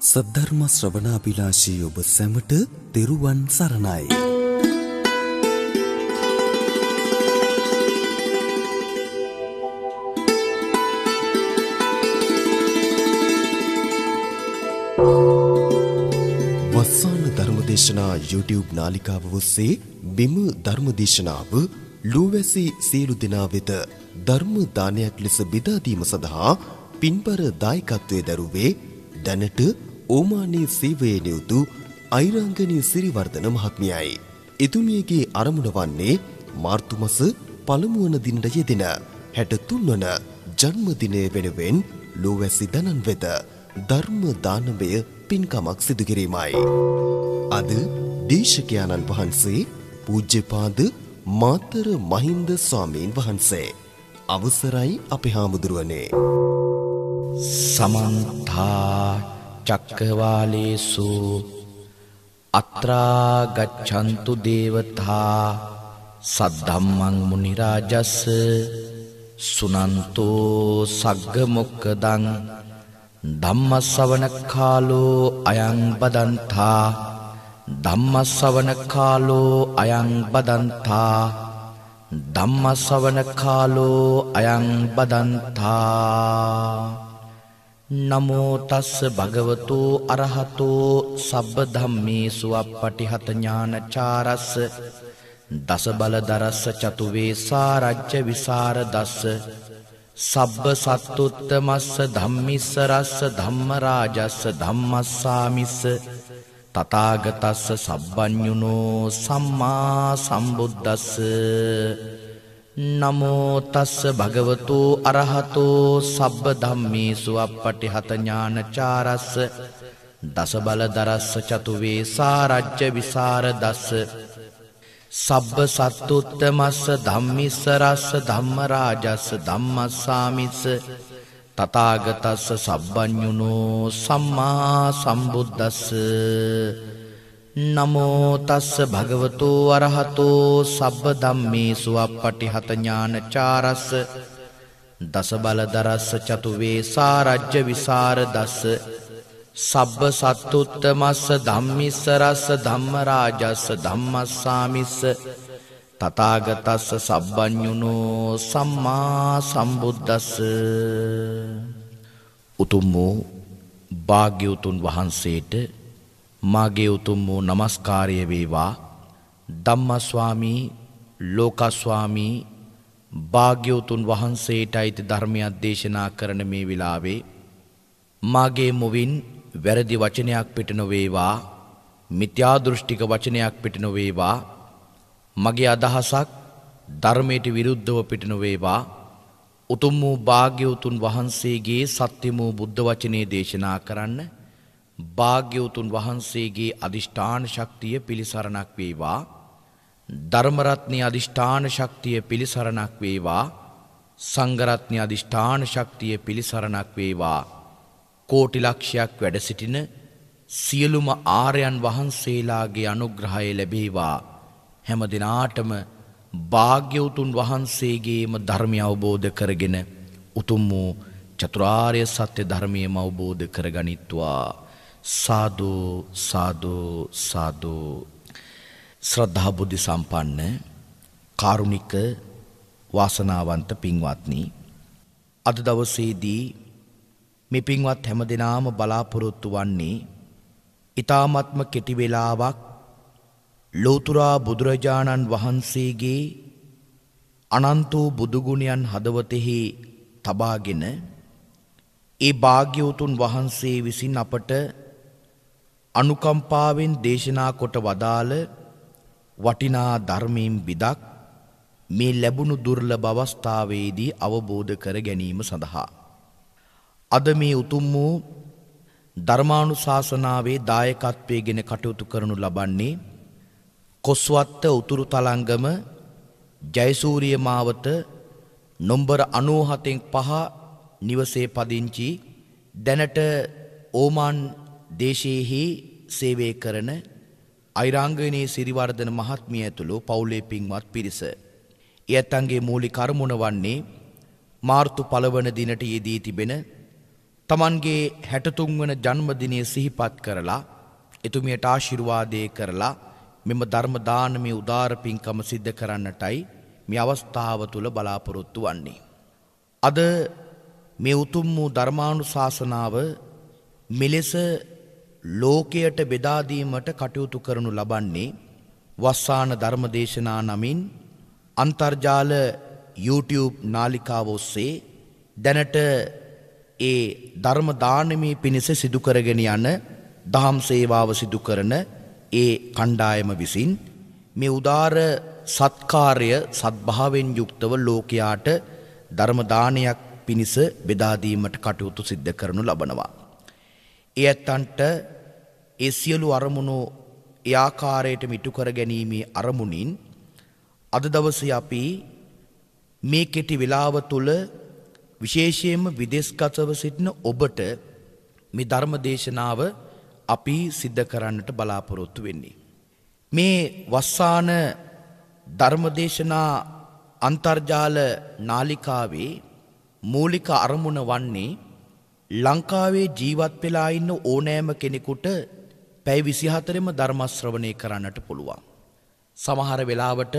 සද්ධර්ම ශ්‍රවණාභිලාෂී ඔබ සැමට තෙරුවන් සරණයි. වස්සාන ධර්මදේශනා YouTube නාලිකාව ඔස්සේ බිම ධර්මදේශනාව ලුවැසි සියලු දෙනා වෙත ධර්ම දානයක් ලෙස බෙදා දීම සඳහා පින්බර දායකත්වයේ දරුවේ දැනට ඕමානයේ සේවයේ නියුතු අයිරංගනී සිරිවර්ධන මහත්මියයි. එතුමියගේ අරමුණ වන්නේ මාර්තු මාස පළමු වන දිනට යෙදෙන 63 වන ජන්මදිනය වෙනුවෙන් ලෝවැසි දනන් වෙත ධර්ම දානමය පින්කමක් සිදු කිරීමයි. අද දේශකයන්න් වහන්සේ පූජ්‍යපාද මාතර මහින්ද ස්වාමීන් වහන්සේ. අවසරයි අපේ හාමුදුරුවනේ. සමන්තා චක්කවාලේසු අත්‍රා ගච්ඡන්තු දේවතා සද්ධම්මං මුනි රාජස් සුනන්තෝ සග්ග මොක්කදං ධම්මස්සවන කාලෝ අයං බදන්තා ධම්මස්සවන කාලෝ අයං බදන්තා ධම්මස්සවන කාලෝ අයං බදන්තා. නමෝ තස්ස භගවතු අරහතෝ සබ්බ ධම්මේසු අප්පටිහත ඥානචාරස්ස දස බලදරස්ස චතු වේසා රජ්‍ය විසර දස්ස සබ්බ සත්තුත්තමස්ස ධම්මිස්ස රස්ස ධම්ම රාජස්ස ධම්මස්සාමිස්ස තථාගතස්ස සබ්බඤුනෝ සම්මා සම්බුද්දස්ස. නමෝ තස්ස භගවතු අරහතෝ සබ්බ ධම්මේසු අප්පටිහත ඥානචාරස්ස දස බලදරස්ස චතු වේසා රජ්‍ය විසර දස්ස සබ්බ සත්තුත්තමස්ස ධම්මිස්ස රස්ස ධම්ම රාජස්ස ධම්මස්සාමිස්ස තථාගතස්ස සබ්බඤුනෝ සම්මා සම්බුද්දස්ස. නමෝ තස්ස භගවතු අරහතෝ සබ්බ ධම්මේසු අප්පටිහත ඥානචාරස්ස දස බලදරස්ස චතු වේසා රජ්‍ය විසර දස්ස සබ්බ සත්තුත්තමස්ස ධම්මිස්ස රස්ස ධම්ම රාජස්ස ධම්මස්සාමිස්ස තථාගතස්ස සබ්බඤුනෝ සම්මා සම්බුද්දස්ස. උතුම් වූ භාග්‍යවතුන් වහන්සේට මාගේ උතුම් වූ නමස්කාරය වේවා. ධම්මස්වාමී ලෝකස්වාමී භාග්‍යවතුන් වහන්සේට අයිති ධර්මයක් දේශනා කරන මේ වෙලාවේ මාගේ මුවින් වැරදි වචනයක් පිට නොවේවා, මිත්‍යා දෘෂ්ටික වචනයක් පිට නොවේවා, මගේ අදහසක් ධර්මයට විරුද්ධව පිට නොවේවා. උතුම් වූ භාග්‍යවතුන් වහන්සේගේ සත්‍ය වූ බුද්ධ වචනේ දේශනා කරන්න භාග්‍යවතුන් වහන්සේගේ අදිෂ්ඨාන ශක්තිය පිළිසරණක් වේවා. ධර්මරත්නයේ අදිෂ්ඨාන ශක්තිය පිළිසරණක් වේවා. සංඝරත්නයේ අදිෂ්ඨාන ශක්තිය පිළිසරණක් වේවා. කෝටි ලක්ෂයක් වැඩ සිටින සියලුම ආර්යයන් වහන්සේලාගේ අනුග්‍රහය ලැබේවා. හැම දිනාටම භාග්‍යවතුන් වහන්සේගේම ධර්මය අවබෝධ කරගෙන උතුම් වූ චතුරාර්ය සත්‍ය ධර්මයම අවබෝධ කරගනිත්වා. සාදු සාදු සාදු. ශ්‍රද්ධා බුද්ධ සම්පන්න කාරුණික වාසනාවන්ත පින්වත්නි, අද දවසේදී මේ පින්වත් හැමදෙනාම බලාපොරොත්තු වන්නේ ඊ타ත්ම කෙටි වේලාවක් ලෝතුරා බුදුරජාණන් වහන්සේගේ අනන්ත වූ බුදු ගුණයන් හදවතෙහි තබාගෙන ඒ භාග්‍යවතුන් වහන්සේ විසින් අපට අනුකම්පාවෙන් දේශනා කොට වදාළ වටිනා ධර්මයෙන් විදක් මේ ලැබුණු දුර්ලභ අවස්ථාවේදී අවබෝධ කර ගැනීම සඳහා අද මේ උතුම් වූ ධර්මානුශාසනාවේ දායකත්වයෙන් කටයුතු කරනු ලබන්නේ කොස්වත්ත උතුරු තලංගම ජයසූරිය මාවත නම්බර 97 නිවසේ පදිංචි දැනට ඕමාන් දේශයේහි සේවය කරන අයිරාංගනී සිරිවර්ධන මහත්මිය ඇතුළු පවුලේ පින්වත් පිරිස. එයත්න්ගේ මූලික කර්මුණ වන්නේ මාර්තු 1 වන දිනට යෙදී තිබෙන තමන්ගේ 63 වන ජන්මදිනය සිහිපත් කරලා එතුමියට ආශිර්වාදේ කරලා මෙම ධර්ම දානමය උදාර පින්කම සිද්ධ කරන්නටයි මේ අවස්ථාව තුල බලාපොරොත්තු වන්නේ. අද මේ උතුම් වූ ධර්මානුශාසනාව මෙලෙස ලෝකයට බෙදා දීමට කටයුතු කරනු ලබන්නේ වස්සාන ධර්මදේශනා නමින් අන්තර්ජාල YouTube නාලිකාව ඔස්සේ දැනට ඒ ධර්ම දානමේ පිණිස සිදු කරගෙන යන දහම් සේවාව සිදු කරන ඒ කණ්ඩායම විසින් මේ උදාර සත්කාරය සත්භාවයෙන් යුක්තව ලෝකයාට ධර්ම දානයක් පිණිස බෙදා දීමට කටයුතු සිද්ධ කරනු ලබනවා. ඒ ඇත්තන්ට ඒ සියලු අරමුණු ඒ ආකාරයට මිටු කර ගැනීමේ අරමුණින් අද දවසේ අපි මේ කෙටි වේලාව තුල විශේෂයෙන්ම විදේශගතව සිටින ඔබට මේ ධර්ම දේශනාව අපි සිද්ධ කරන්නට බලාපොරොත්තු වෙන්නේ. මේ වස්සාන ධර්මදේශනා අන්තර්ජාල නාලිකාවේ මූලික අරමුණ වන්නේ ලංකාවේ ජීවත් වෙලා ඉන්න ඕනෑම කෙනෙකුට පැය 24ෙම ධර්ම ශ්‍රවණය කරන්නට පුළුවන්. සමහර වෙලාවට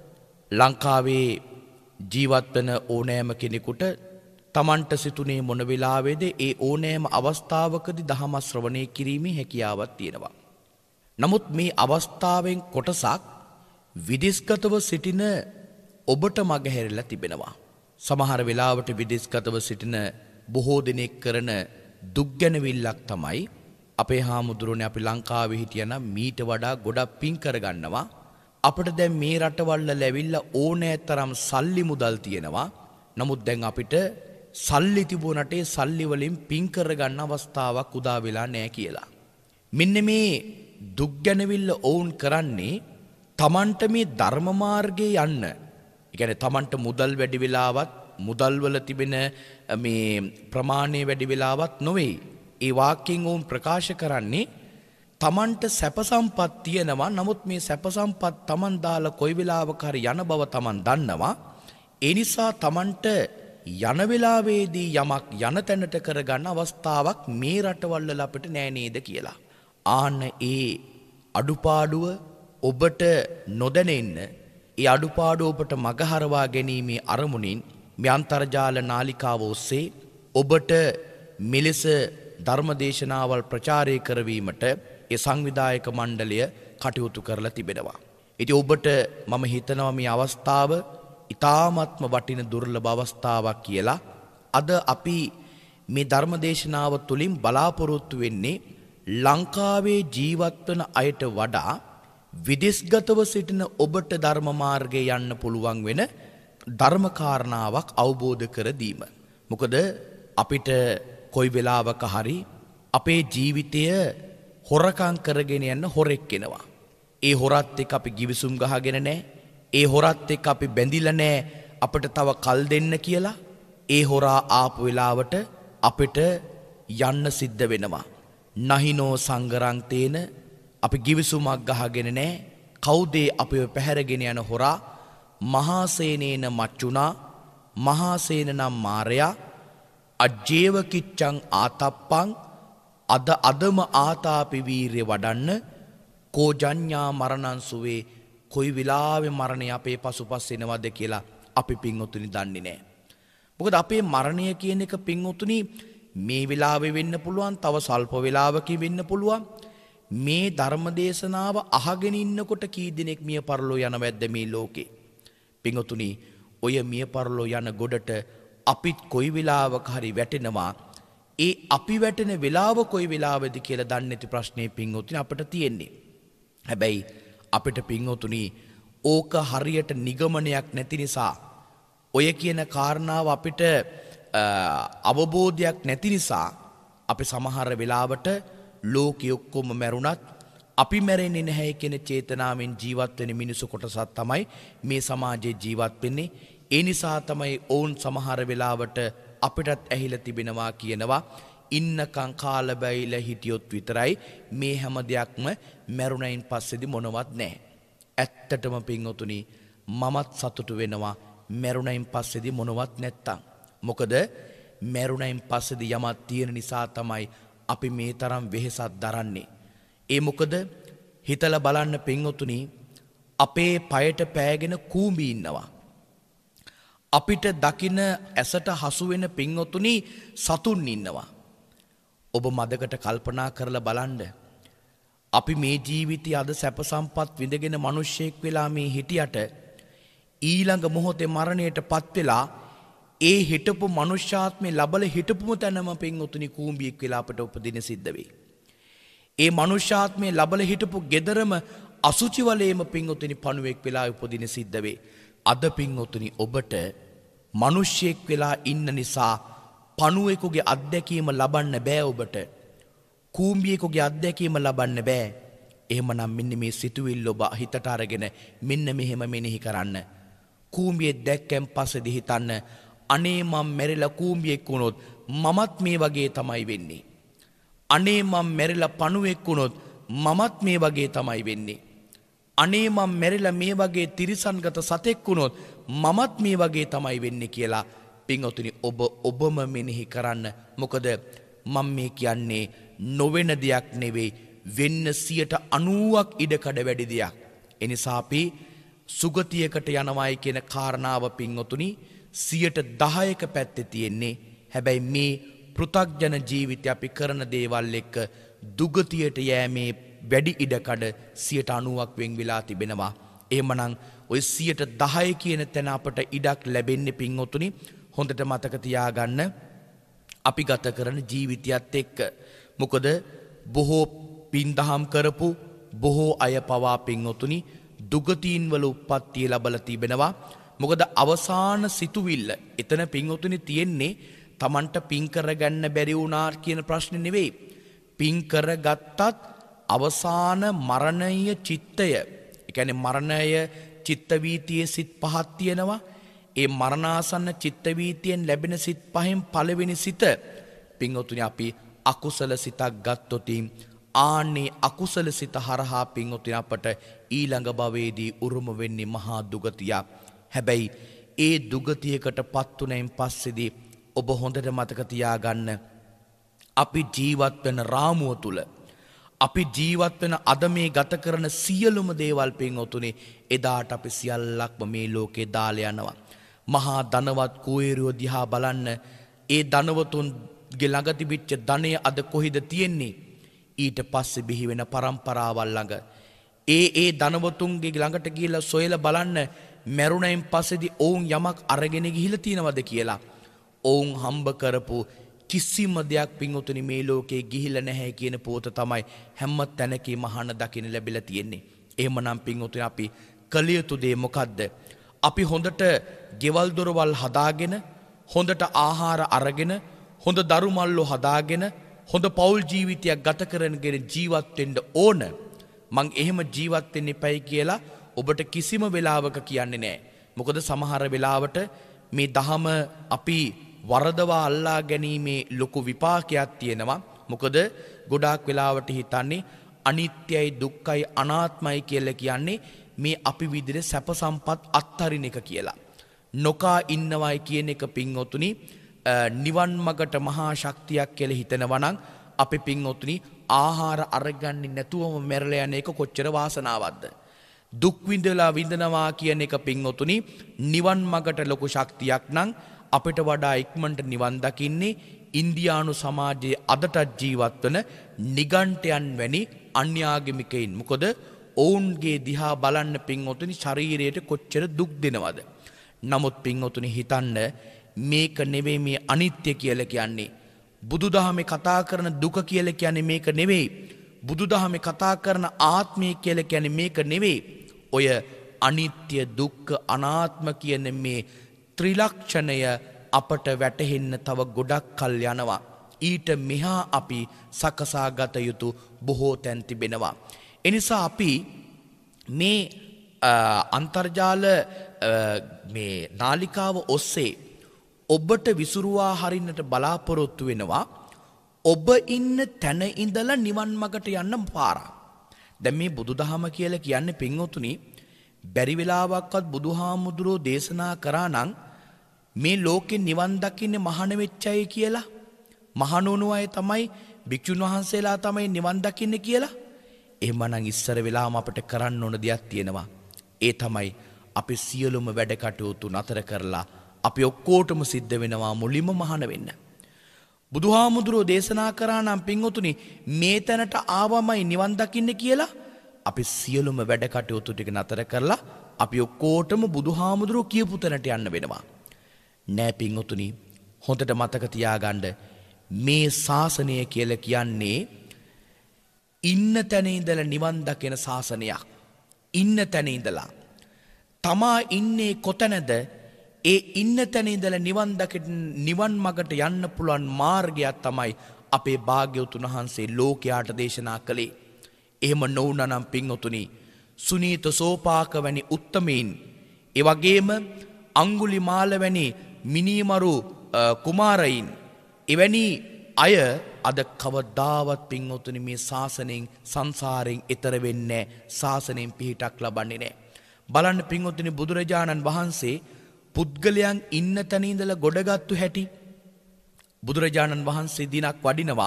ලංකාවේ ජීවත් වෙන ඕනෑම කෙනෙකුට තමන්ට සිතුනේ මොන වෙලාවේද ඒ ඕනෑම අවස්ථාවකදී ධර්ම ශ්‍රවණය කිරීමේ හැකියාවක් තියෙනවා. නමුත් මේ අවස්ථාවෙන් කොටසක් විදේශගතව සිටින ඔබට මගහැරලා තිබෙනවා. සමහර වෙලාවට විදේශගතව සිටින බොහෝ දෙනෙක් කරන දුක් ගැනවිල්ලක් තමයි අපේ හාමුදුරනේ අපි ලංකාවේ හිටියනම් මීට වඩා ගොඩක් පින් කරගන්නවා. අපිට දැන් මේ රටවල් ලැබිලා ඕනෑ තරම් සල්ලි මුදල් තියෙනවා. නමුත් දැන් අපිට සල්ලි තිබුණට ඒ සල්ලි වලින් පින් කරගන්න අවස්ථාවක් උදා වෙලා නැහැ කියලා. මෙන්න මේ දුක් ගැනවිල්ල ඔවුන් කරන්නේ තමන්ට මේ ධර්ම මාර්ගයේ යන්න. ඒ කියන්නේ තමන්ට මුදල් වැඩි වෙලාවත් මුදල් වල තිබෙන මේ ප්‍රමාණය වැඩි වෙලාවත් නොවේ. ඒ වාක්‍යයෙන් ඔවුන් ප්‍රකාශ කරන්නේ තමන්ට සැප සම්පත් තියෙනවා. නමුත් මේ සැප සම්පත් තමන් දාලා කොයි වෙලාවක හරි යන බව තමන් දන්නවා. ඒ නිසා තමන්ට යන වෙලාවේදී යමක් යන තැනට කරගන්න අවස්ථාවක් මේ රටවල් වල අපිට නෑ නේද කියලා. ආන්න ඒ අඩුපාඩුව ඔබට නොදැනෙන්න ඒ අඩුපාඩුව ඔබට මගහරවා ගැනීමේ අරමුණින් මේ අන්තර්ජාල නාලිකාව ඔස්සේ ඔබට මෙලෙස ධර්මදේශනාවල් ප්‍රචාරය කරවීමට ඒ සංවිධායක මණ්ඩලය කටයුතු කරලා තිබෙනවා. ඉතින් ඔබට මම හිතනවා මේ අවස්ථාව ඉතාමත්ම වටින දුර්ලභ අවස්ථාවක් කියලා. අද අපි මේ ධර්මදේශනාව තුළින් බලාපොරොත්තු වෙන්නේ ලංකාවේ ජීවත් වන අයට වඩා විදේශගතව සිටින ඔබට ධර්ම මාර්ගයේ යන්න පුළුවන් වෙන ධර්ම කාරණාවක් අවබෝධ කර දීම. මොකද අපිට කොයි වෙලාවක හරි අපේ ජීවිතය හොරකම් කරගෙන යන හොරෙක් එනවා. ඒ හොරත් එක්ක අපි givisum ගහගෙන නැහැ. ඒ හොරත් එක්ක අපි බැඳිලා නැහැ අපිට තව කල් දෙන්න කියලා. ඒ හොරා ආපු වෙලාවට අපිට යන්න සිද්ධ වෙනවා. නහිනෝ සංගරං තේන අපි givisumක් ගහගෙන නැහැ. කවුද අපිව පැහැරගෙන යන හොරා? මහා සේනේන මච්චුනා මහා සේන නම් මාරයා අජේව කිච්ඡං ආතප්පං අදම ආතාපි වීර්ය වඩන්න කෝජඤ්ඤා මරණං සුවේ කොයි වෙලාවෙ මරණය අපේ පසුපස් එනවද කියලා අපි පින්වතුනි දන්නේ නැහැ. මොකද අපේ මරණය කියන එක පින්වතුනි මේ වෙලාවෙ වෙන්න පුළුවන්, තව සල්ප වෙලාවකින් වෙන්න පුළුවන්. මේ ධර්මදේශනාව අහගෙන ඉන්නකොට කී දිනෙක මිය පරලෝ යනවද මේ ලෝකේ? පින්වතුනි ඔය මිය පරලෝ යන ගොඩට අපිත් කොයි වෙලාවක හරි වැටෙනවා. ඒ අපි වැටෙන වෙලාව කොයි වෙලාවද කියලා දන්නේ නැති ප්‍රශ්නේ පින්වතුනි අපිට තියෙන්නේ. හැබැයි අපිට පින්වතුනි ඕක හරියට නිගමනයක් නැති නිසා, ඔය කියන කාරණාව අපිට අවබෝධයක් නැති නිසා අපි සමහර වෙලාවට ලෝකෙ ඔක්කොම මැරුණත් අපි මැරෙන්නේ නැහැ කියන චේතනාවෙන් ජීවත් වෙන මිනිසු කොටසක් තමයි මේ සමාජයේ ජීවත් වෙන්නේ. ඒ නිසා තමයි ඔවුන් සමහර වෙලාවට අපිටත් ඇහිලා තිබෙනවා කියනවා ඉන්නකම් කාල බැයිලා හිටියොත් විතරයි මේ හැම දෙයක්ම මැරුණයින් පස්සේදී මොනවත් නැහැ. ඇත්තටම පින්වතුනි මමත් සතුටු වෙනවා මැරුණයින් පස්සේදී මොනවත් නැත්තම්. මොකද මැරුණයින් පස්සේදී යමක් තියෙන නිසා තමයි අපි මේ තරම් වෙහෙසක් දරන්නේ. ඒ මොකද හිතලා බලන්න පින්වතුනි අපේ පයට පෑගෙන කූඹි ඉන්නවා. අපිට දකින ඇසට හසු වෙන පින්වතුනි සතුන් ඉන්නවා. ඔබ මදකට කල්පනා කරලා බලන්න. අපි මේ ජීවිතය අද සැප සම්පත් විඳගෙන මිනිස්සෙක් වෙලා මේ හිටියට ඊළඟ මොහොතේ මරණයට පත් වෙලා ඒ හිටපු මනුෂ්‍යාත්මේ ලබල හිටපුම තැනම පින්වතුනි කූඹියෙක් වෙලා අපට උපදින සිද්ධ වෙයි. ඒ මනුෂ්‍යාත්මේ ලබල හිටපු ගෙදරම අසුචි වලේම පින්වතුනි පණුවෙක් වෙලා උපදින සිද්ධ වෙයි. අද පින්වතුනි ඔබට මිනිස්සෙක් වෙලා ඉන්න නිසා පණුවෙකුගේ අත්දැකීම ලබන්න බෑ ඔබට. කූඹියෙකුගේ අත්දැකීම ලබන්න බෑ. එහෙමනම් මෙන්න මේ සිතුවිල්ල ඔබ හිතට අරගෙන මෙන්න මෙහෙම මෙනෙහි කරන්න. කූඹියෙක් දැක්කන් පස්සේදී හිතන්න අනේ මම මැරිලා කූඹියෙක් වුණොත් මමත් මේ වගේ තමයි වෙන්නේ. අනේ මම මැරිලා පණුවෙක් වුණොත් මමත් මේ වගේ තමයි වෙන්නේ. අනේ මම මැරිලා මේ වගේ තිරිසන්ගත සතෙක් වුණොත් මමත් මේ වගේ තමයි වෙන්නේ කියලා පින්වතුනි ඔබම මෙනෙහි කරන්න. මොකද මම මේ කියන්නේ නොවෙන දෙයක් නෙවෙයි වෙන්න 90ක් ඉඩකඩ වැඩි දෙයක්. එනිසා අපි සුගතියකට යනවායි කියන කාරණාව පින්වතුනි 10%ක පැත්තේ තියෙන්නේ. හැබැයි මේ පෘථග්ජන ජීවිතය අපි කරන දේවල් එක්ක දුගතියට යෑමේ වැඩි ඉඩකඩ 90ක් වෙන් වෙලා තිබෙනවා. එහෙමනම් ওই 10% කියන තැන අපට ඉඩක් ලැබෙන්නේ පින්වතුනි හොඳට මතක තියාගන්න අපි ගත කරන ජීවිතයත් එක්ක. මොකද බොහෝ පින්දහම් කරපු බොහෝ අය පවා පින්වතුනි දුගතීන් වල උප්පත්තිය ලැබලා තිබෙනවා. මොකද අවසාන සිතුවිල්ල එතන පින්වතුනි තියෙන්නේ Tamanට පින් කරගන්න බැරි වුණා කියන ප්‍රශ්නේ නෙවෙයි. පින් කරගත්තත් අවසාන මරණීය චිත්තය, ඒ කියන්නේ මරණය චිත්ත වීතියේ සිත් පහක් තියෙනවා. ඒ මරණාසන්න චිත්ත වීතියෙන් ලැබෙන සිත් පහෙන් පළවෙනි සිත පින්වතුනි අපි අකුසල සිතක් ගත්තොත් ආන්නේ අකුසල සිත හරහා පින්වතුනි අපට ඊළඟ භවයේදී උරුම වෙන්නේ මහා දුගතියක්. හැබැයි ඒ දුගතියකට පත් වුණයින් පස්සේදී ඔබ හොඳට මතක තියාගන්න අපි ජීවත් වෙන රාමුව තුල අපි ජීවත් වෙන අද මේ ගත කරන සියලුම දේවල් පින්වතුනි එදාට අපි සියල්ලක්ම මේ ලෝකේ දාලා යනවා. මහා ධනවත් කුවේරියෝ දිහා බලන්න ඒ ධනවතුන්ගේ ළඟ තිබිච්ච ධනය අද කොහෙද තියෙන්නේ? ඊට පස්සේ බිහි වෙන પરම්පරාවල් ළඟ. ඒ ධනවතුන්ගේ ළඟට ගිහිල්ලා සොයලා බලන්න මරුණයින් පස්සේදී ඔවුන් යමක් අරගෙන ගිහිල්ලා තියෙනවද කියලා. ඔවුන් හම්බ කරපු කිසිම දෙයක් පින්වතුනි මේ ලෝකේ ගිහිල්ලා නැහැ කියන පොත තමයි හැම තැනකීම අහන දකින්න ලැබිලා තියෙන්නේ. එහෙමනම් පින්වතුනි අපි කළ යුතු දේ මොකද්ද? අපි හොඳට ගෙවල් දොරවල් හදාගෙන හොඳට ආහාර අරගෙන හොඳ දරුමල්ලෝ හදාගෙන හොඳ පෞල් ජීවිතයක් ගත කරගෙන ජීවත් වෙන්න ඕන. මං එහෙම ජීවත් වෙන්න එපයි කියලා ඔබට කිසිම වෙලාවක කියන්නේ නැහැ. මොකද සමහර වෙලාවට මේ දහම අපි වරදවා අල්ලා ගැනීමේ ලොකු විපාකයක් තියෙනවා. මොකද ගොඩාක් වෙලාවට හිතන්නේ අනිත්‍යයි දුක්ඛයි අනාත්මයි කියලා කියන්නේ මේ අපි විදිහට සැප සම්පත් අත්හරින එක කියලා. නොකා ඉන්නවයි කියන එක පින්වතුනි නිවන් මගට මහා ශක්තියක් කියලා හිතනවා නම් අපි පින්වතුනි ආහාර අරගන්නේ නැතුවම මැරලා යන එක කොච්චර වාසනාවක්ද? දුක් විඳනවා කියන එක පින්වතුනි නිවන් මගට ලොකු ශක්තියක් නම් අපිට වඩා ඉක්මනට නිවන් දකින්නේ ඉන්දියානු සමාජයේ අදටත් ජීවත් වන නිගණ්ඨයන් වැනි අන්‍යාගමිකයින්. මොකද ඔවුන්ගේ දිහා බලන්න පින්වතුනි ශරීරයට කොච්චර දුක් දෙනවද? නමුත් පින්වතුනි හිතන්න මේක නෙවෙයි මේ අනිත්‍ය කියලා කියන්නේ. බුදුදහමේ කතා කරන දුක කියලා කියන්නේ මේක නෙවෙයි. බුදුදහමේ කතා කරන ආත්මය කියලා කියන්නේ මේක නෙවෙයි. ඔය අනිත්‍ය දුක්ඛ අනාත්ම කියන මේ ත්‍රිලක්ෂණය අපට වැටහෙන්න තව ගොඩක් කල් යනවා. ඊට මෙහා අපි සකසාගත යුතු බොහෝ තැන් තිබෙනවා. එනිසා අපි මේ අන්තර්ජාල මේ නාලිකාව ඔස්සේ ඔබට විසුරුවා හරින්නට බලාපොරොත්තු වෙනවා. ඔබ ඉන්න තැන ඉඳලා නිවන් මගට යන්න පාරක්. දැන් මේ බුදුදහම කියලා කියන්නේ පින්වතුනි බැරි වෙලාවක්වත් බුදුහාමුදුරෝ දේශනා කරා නම් මේ ලෝකෙ නිවන් දකින්නේ මහාන වෙච්ච අය කියලා, මහාන වුණු අය තමයි, භික්ෂුන් වහන්සේලා තමයි නිවන් දකින්නේ කියලා. එහෙමනම් ඉස්සර වෙලාම අපිට කරන්න ඕන දෙයක් තියෙනවා. ඒ තමයි අපි සියලුම වැඩ කටයුතු නතර කරලා අපි ඔක්කොටම සිද්ධ වෙනවා මුලින්ම මහාන වෙන්න. බුදුහාමුදුරුවෝ දේශනා කරා නම් පින්වතුනි මේ තැනට ආවමයි නිවන් දකින්න කියලා අපි සියලුම වැඩ කටයුතු ටික නතර කරලා අපි ඔක්කොටම බුදුහාමුදුරුවෝ කියපු තැනට යන්න වෙනවා. නෑ පින්වතුනි, හොඳට මතක තියාගන්න මේ ශාසනය කියලා කියන්නේ ඉන්න තැන ඉඳලා නිවන් දකින ශාසනයක්. ඉන්න තැන ඉඳලා තමා ඉන්නේ කොතැනද, ඒ ඉන්න තැන ඉඳලා නිවන් දකින නිවන් මගට යන්න පුළුවන් මාර්ගයක් තමයි අපේ භාග්‍යවතුන් වහන්සේ ලෝකයාට දේශනා කළේ. එහෙම නොවුනා නම් පින්වතුනි, සුනීත සෝපාක වැනි උත්තමයින්, ඒ වගේම අඟුලිමාල වැනි මිනිමරු කුමාරයින්, එවැනි අය අද කවදාවත් පින්වතුනි මේ ශාසනයෙන් සංසාරයෙන් එතර වෙන්නේ නැහැ, ශාසනයෙන් පිහිටක් ලබන්නේ නැහැ. බලන්න පින්වතුනි, බුදුරජාණන් වහන්සේ පුද්ගලයන් ඉන්න තැන ඉඳලා ගොඩගත්තු හැටි. බුදුරජාණන් වහන්සේ දිනක් වඩිනවා